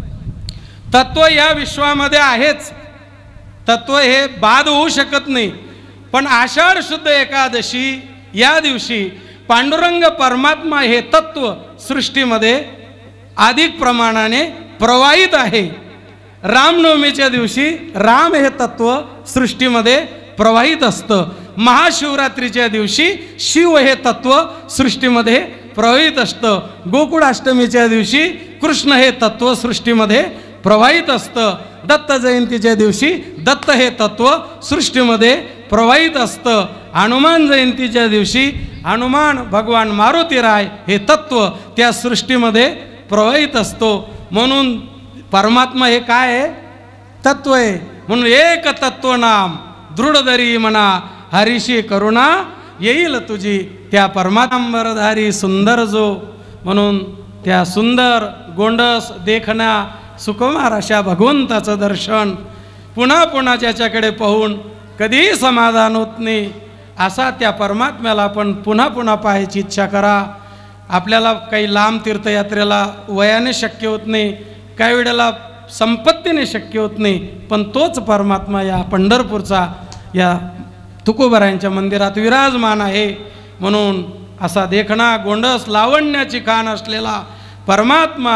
तत्व या विश्वामध्ये आहेच, तत्व हे बाद होऊ शकत नाही। पण आषाढ शुद्ध एकादशी या दिवशी पांडुरंग परमात्मा हे तत्व सृष्टीमध्ये अधिक प्रमाणाने प्रवाहित आहे। रामनवमीच्या दिवशी राम हे तत्व सृष्टीमध्ये प्रवाहित असतं। महाशिवरात्रीच्या दिवशी शिव हे तत्व सृष्टीमध्ये प्रवाहित असतं। गोकुळाष्टमीच्या दिवशी कृष्ण हे तत्व सृष्टीमध्ये प्रवाहित असतं। दत्त जयंतीच्या दिवशी दत्त हे तत्व सृष्टीमध्ये प्रवाहित असतं। हनुमान जयंतीच्या दिवशी हनुमान भगवान मारुतीराय हे तत्व त्या सृष्टीमध्ये प्रवाहित असतो। म्हणून परमात्मा हे काय आहे? तत्व आहे। म्हणून एक तत्व नाम दृढधरी म्हणा, हरीशी करुणा येईल तुझी। त्या परमात्मांबरधारी सुंदर जो, म्हणून त्या सुंदर गोंडस देखणा सुकुमार अशा भगवंताचं दर्शन पुन्हा पुन्हा ज्याच्याकडे पाहून कधीही समाधान होत नाही, असा त्या परमात्म्याला आपण पुन्हा पुन्हा पाहायची इच्छा करा। आपल्याला काही लांब तीर्थयात्रेला वयाने शक्य होत नाही, काही वेळेला संपत्तीने शक्य होत नाही, पण तोच परमात्मा या पंढरपूरचा या तुकोबरायांच्या मंदिरात विराजमान आहे। म्हणून असा देखणा गोंडस लावण्याची खाण असलेला परमात्मा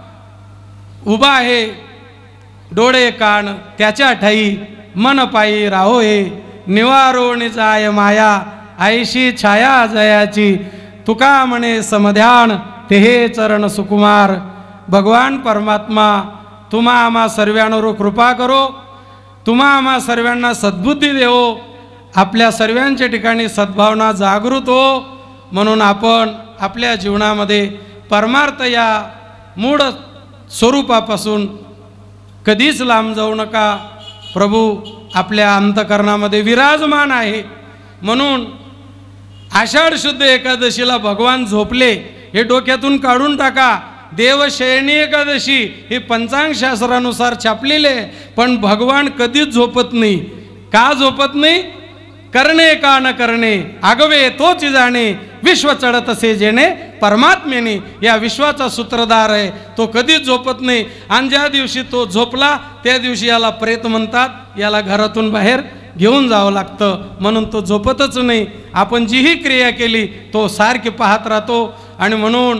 उभा आहे। डोळे कान त्याच्या ठाई, मन पायी राहोय, निवारो निजाय माया, आईशी छाया जयाची, तुका म्हणे समध्यान तेहे चरण सुकुमार। भगवान परमात्मा तुम्हा आम्हा सर्वांवर कृपा करो, तुम्हा आम्हा सर्वांना सद्बुद्धी देवो, आपल्या सर्वांच्या ठिकाणी सद्भावना जागृत हो। म्हणून आपण आपल्या जीवनामध्ये परमार्थ या मूळ स्वरूपापासून कधीच लांब जाऊ नका। प्रभू आपल्या अंतकरणामध्ये विराजमान आहे। म्हणून आषाढ शुद्ध एकादशीला भगवान झोपले हे डोक्यातून काढून टाका। देवशयनी एकादशी ही पंचांग शास्त्रानुसार छापलेले, पण भगवान कधीच झोपत नाही। का झोपत नाही? करणे का न करणे आगवे तोच जाणे, विश्व चढत असे जेणे परमात्मेने। या विश्वाचा सूत्रधार आहे, तो कधीच झोपत नाही। आणि ज्या दिवशी तो झोपला त्या दिवशी याला प्रेत म्हणतात, याला घरातून बाहेर घेऊन जावं लागतं। म्हणून तो झोपतच नाही। आपण जीही क्रिया केली तो सारखी पाहत राहतो। आणि म्हणून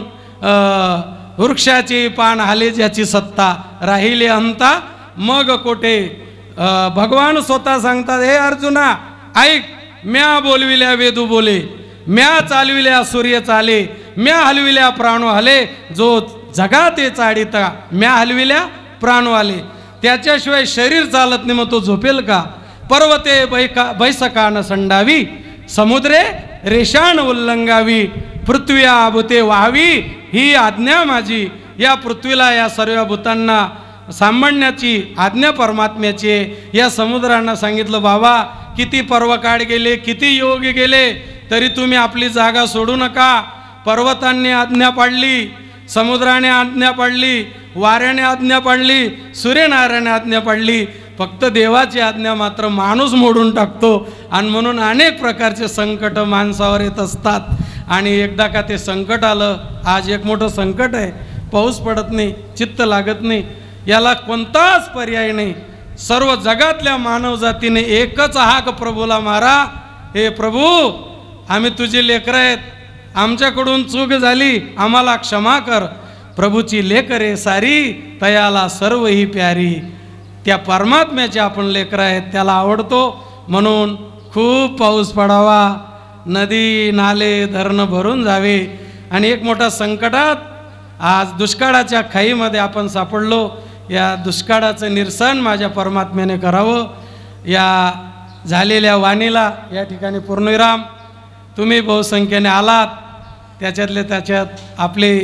वृक्षाची पान हाले ज्याची सत्ता, राहिले अंता मग कोठे। भगवान स्वतः सांगतात, हे अर्जुना ऐक, म्या बोलविल्या वेदू बोले, म्या चालविल्या सूर्य चाले, म्या हलविल्या प्राणो हले, जो जगा ते चाडिता, म्या हलविल्या प्राणो आले। त्याच्याशिवाय शरीर चालत नाही, मग तो झोपेल का? पर्वते बैसकान संडावी, समुद्रे रेषान उल्लंघावी, पृथ्वी आभूते व्हावी, ही आज्ञा माझी। या पृथ्वीला, या सर्व भूतांना सांभाळण्याची आज्ञा परमात्म्याची आहे। या समुद्रांना सांगितलं, बाबा किती पर्वकाळ गेले, किती योग गेले, तरी तुम्ही आपली जागा सोडू नका। पर्वतांनी आज्ञा पाडली, समुद्राने आज्ञा पाडली, वाऱ्याने आज्ञा पाडली, सूर्यनारायणाने आज्ञा पाडली, फक्त देवाची आज्ञा मात्र माणूस मोडून टाकतो। आणि म्हणून अनेक प्रकारचे संकट माणसावर येत असतात। आणि एकदा का ते संकट आलं, आज एक मोठं संकट आहे, पाऊस पडत नाही, चित्त लागत नाही, याला कोणताच पर्याय नाही। सर्व जगातल्या मानवजातीने एकच हाक प्रभूला मारा, हे प्रभू आम्ही तुझे लेकर आहेत, आमच्याकडून चूक झाली, आम्हाला क्षमा कर। प्रभूची लेकरे सारी, तयाला सर्व ही प्यारी। त्या परमात्म्याचे आपण लेकर आहेत, त्याला आवडतो। म्हणून खूप पाऊस पडावा, नदी नाले धरणं भरून जावे। आणि एक मोठा संकटात आज दुष्काळाच्या खाईमध्ये आपण सापडलो। या दुष्काळाचं निरसन माझ्या परमात्म्याने करावं। या झालेल्या वाणीला या ठिकाणी पूर्णविराम। तुम्ही बहुसंख्येने आलात, त्याच्यातले त्याच्यात आपले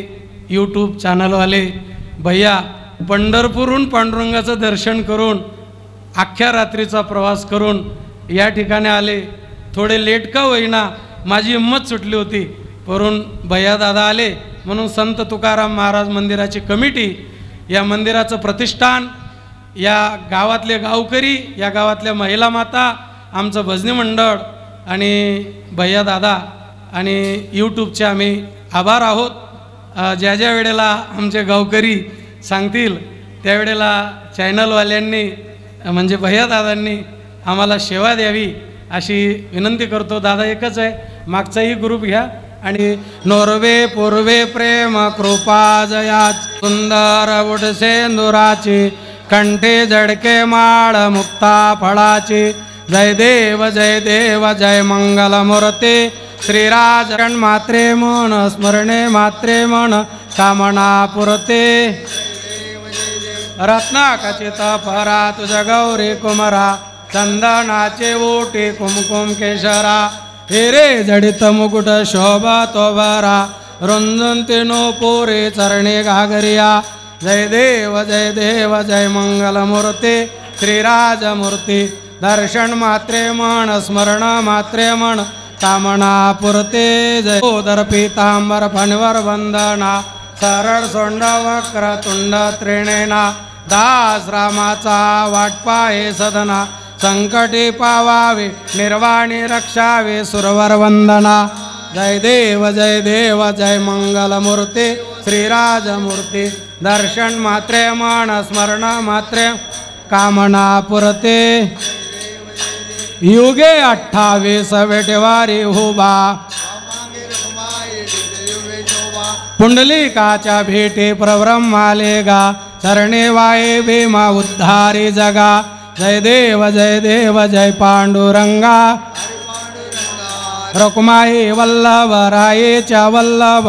यूट्यूब चॅनलवाले भैया पंढरपूरहून पांडुरंगाचं दर्शन करून अख्ख्या रात्रीचा प्रवास करून या ठिकाणी आले. थोडे लेट का होईना माझी हिंमत सुटली होती, वरून भैया दादा आले म्हणून संत तुकाराम महाराज मंदिराची कमिटी, या मंदिराचं प्रतिष्ठान, या गावातले गावकरी, या गावातल्या महिला माता, आमचं भजनी मंडळ आणि भैया दादा आणि यूट्यूबचे आम्ही आभार आहोत. ज्या ज्या वेळेला आमचे गावकरी सांगतील त्यावेळेला चॅनलवाल्यांनी म्हणजे भैया दादांनी आम्हाला सेवा द्यावी अशी विनंती करतो. दादा एकच आहे, मागचाही ग्रुप घ्या. आणि नोरवे पूर्वे प्रेम कृपा जयाच सुंदर उडसेंदुराची कंठे जडके माळ मुक्ता फळाची जय देव जय मंगल मूर्ती श्रीराज मात्रे मन स्मरणे मात्रे मन कामना पुरते रत्नाखचित परा तुझ गौरी कुमरा चंदनाचे ओटी कुमकुम केशरा हिरे जडित मुकुट शोभा तोबरा रुंजून तिनो पोरे चरणे घागरिया जय देव जय मंगल मूर्ती श्रीराज मूर्ती दर्शन मात्रे मन स्मरण मात्रे मन कामना पुरते जय ओदर पीतांबर फणवर वंदना सरळ सोंड वक्र तुंड त्रिणेना दास रामाचा वाटपाहे सदना संकटी पावावे निर्वाणी रक्षावे सुरवर वंदना जय देव जय मंगल मूर्ती श्रीराज मूर्ती दर्शन मात्रे मन स्मरण मात्रे कामना पुरते युगे 28 वेटेवारी हुबा पुंडलिकाच्या भेटी प्रब्रह्माले गा चरणे वाये भीमा उद्धारी जगा जय देव जय पांडुरंगा रकुमाई वल्लभ रायेच्या वल्लभ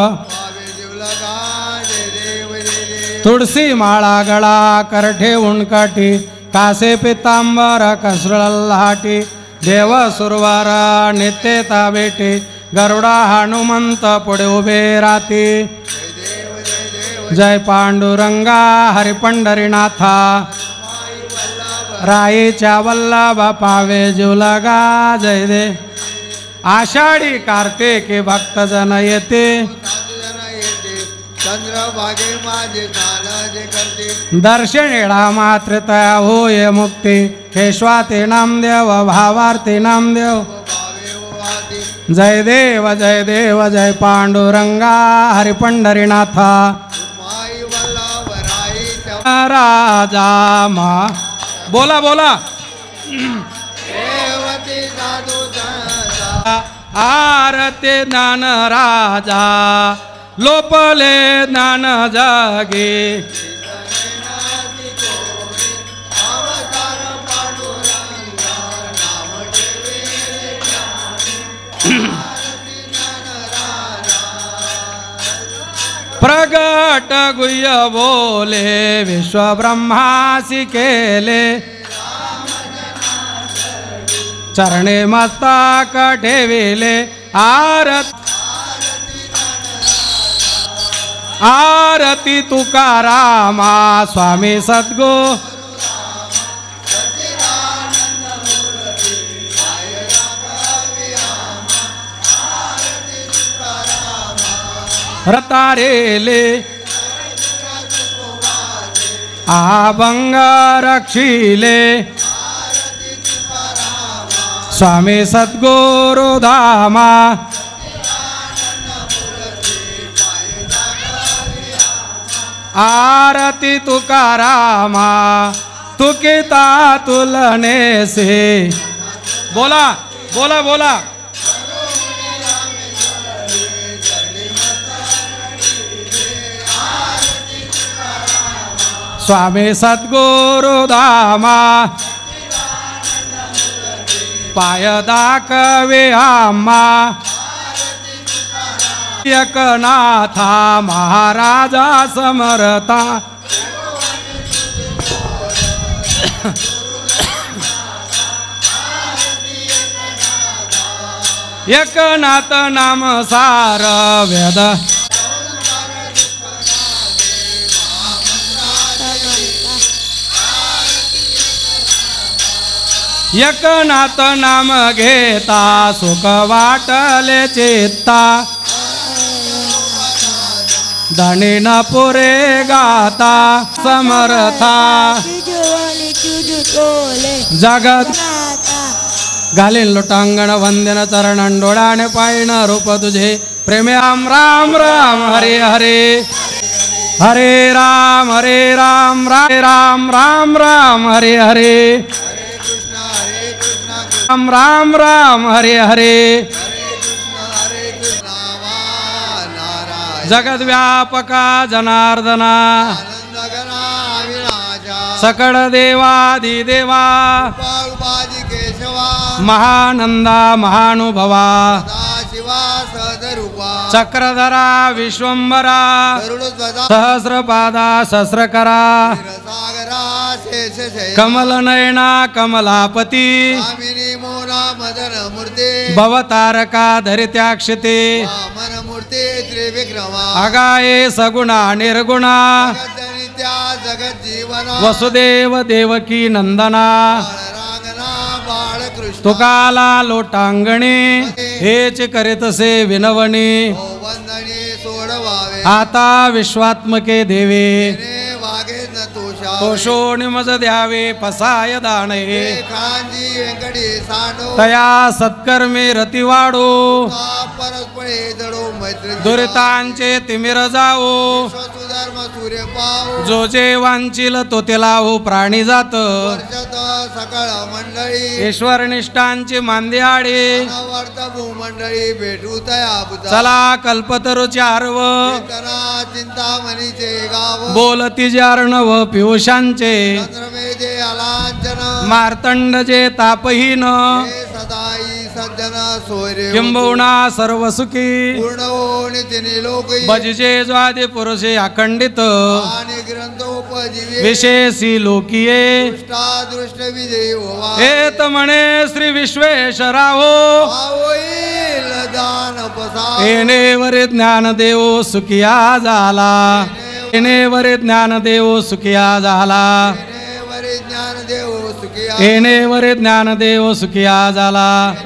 तुळसी माळा गळा करठे उणकाठी कासे पितांबर कसरल्हाटी देव सुरवार नित्यता बेटे गरुडा हनुमंत पुढे उभे राती जय पांडुरंगा हरिपंढरीनाथा रायेच्या वल्लभ पावे जुलगा जय दे आषाढी कार्तिकी भक्तजन येते चंद्रभागे माझे काळजे करते दर्शनेळा मात्र तया होय मुक्ती केशवाते नामदेव भावार्थे नामदेव जय देव जय पांडुरंगा हरिपंढरीनाथा राजा मा बोला आरते ज्ञान राजा लोपले ज्ञान जागे प्रगट गुह्य बोले विश्व ब्रह्मासी केले चरणे मस्तक ठेविले आरती तुकारामा स्वामी सद्गो रतारेले आभंग रक्षिले स्वामी सद्गुरु धामा आरती तुकारामा तुकिता तुलने से बोला स्वामी सद्गुरु धामा पाय दाखवे आम्हा एकनाथा महाराजा समर्था एकनाथ नाम सार वेद एकनाथ नाम घेता सुख वाटले चित्ता धनी न पुरे गाता समर्था जगत घालीन लोटांगण वंदन चरण डोळाने पायन रूप तुझे प्रेमे राम राम राम हरे हरे हरे राम राम राम राम राम हरे हरे राम राम राम हरे हरे जगद व्यापका जनार्दना सकळ देवादिदेवा महानंदा महानुभवा चक्रधरा विश्वंभरा सहस्रपादा सहस्रकरा कमल नयना कमलापती भवतारका धरित्याक्षते अगाये सगुणा निर्गुणा वसुदेव देवकी नंदना तुकाला लोटांगणी हेच करीतसे विनवणी आता विश्वात्मके देवे तोषो निमज द्यावे पसाय दाणे तया सत्कर्मे रती वाढो दुरितांचे तिमिर जाओ जो जे वांचिल तो तिला हो प्राणी जात ईश्वर निष्ठांची मांदियाडे चला कल्पतरुची आरव बोलती जे अर्णव पियुषांचे मार्तंड जे तापहीन किंबहुना सर्व सुखी भजिजे ज्वादे पुरुषे अखंडित विशेषी लोकीये हेत म्हणे श्री विश्वेश्वराहो येणेवरे ज्ञानदेव सुखिया झाला येणेवरे ज्ञानदेव सुखिया झाला येणेवरे ज्ञानदेव सुखिया झाला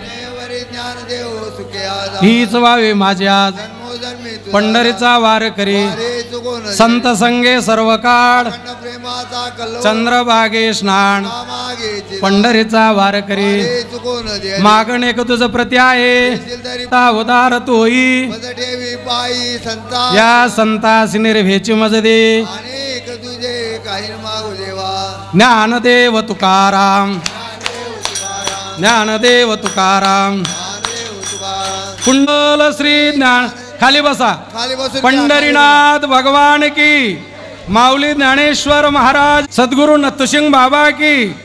हीच व्हावी माझी आज पंढरीचा वार करी संत संगे सर्व काळ चंद्रभागे स्नान पंढरीचा वार करी मागणे क तुझ प्रती आहे उदार तोही या संतास निर्भेची मज दे ज्ञानदेव तुकाराम ज्ञानदेव तुकाराम कुंडल श्री ज्ञान खाली बसा पंढरीनाथ भगवान की माऊली ज्ञानेश्वर महाराज सद्गुरु नत्थसिंग बाबा की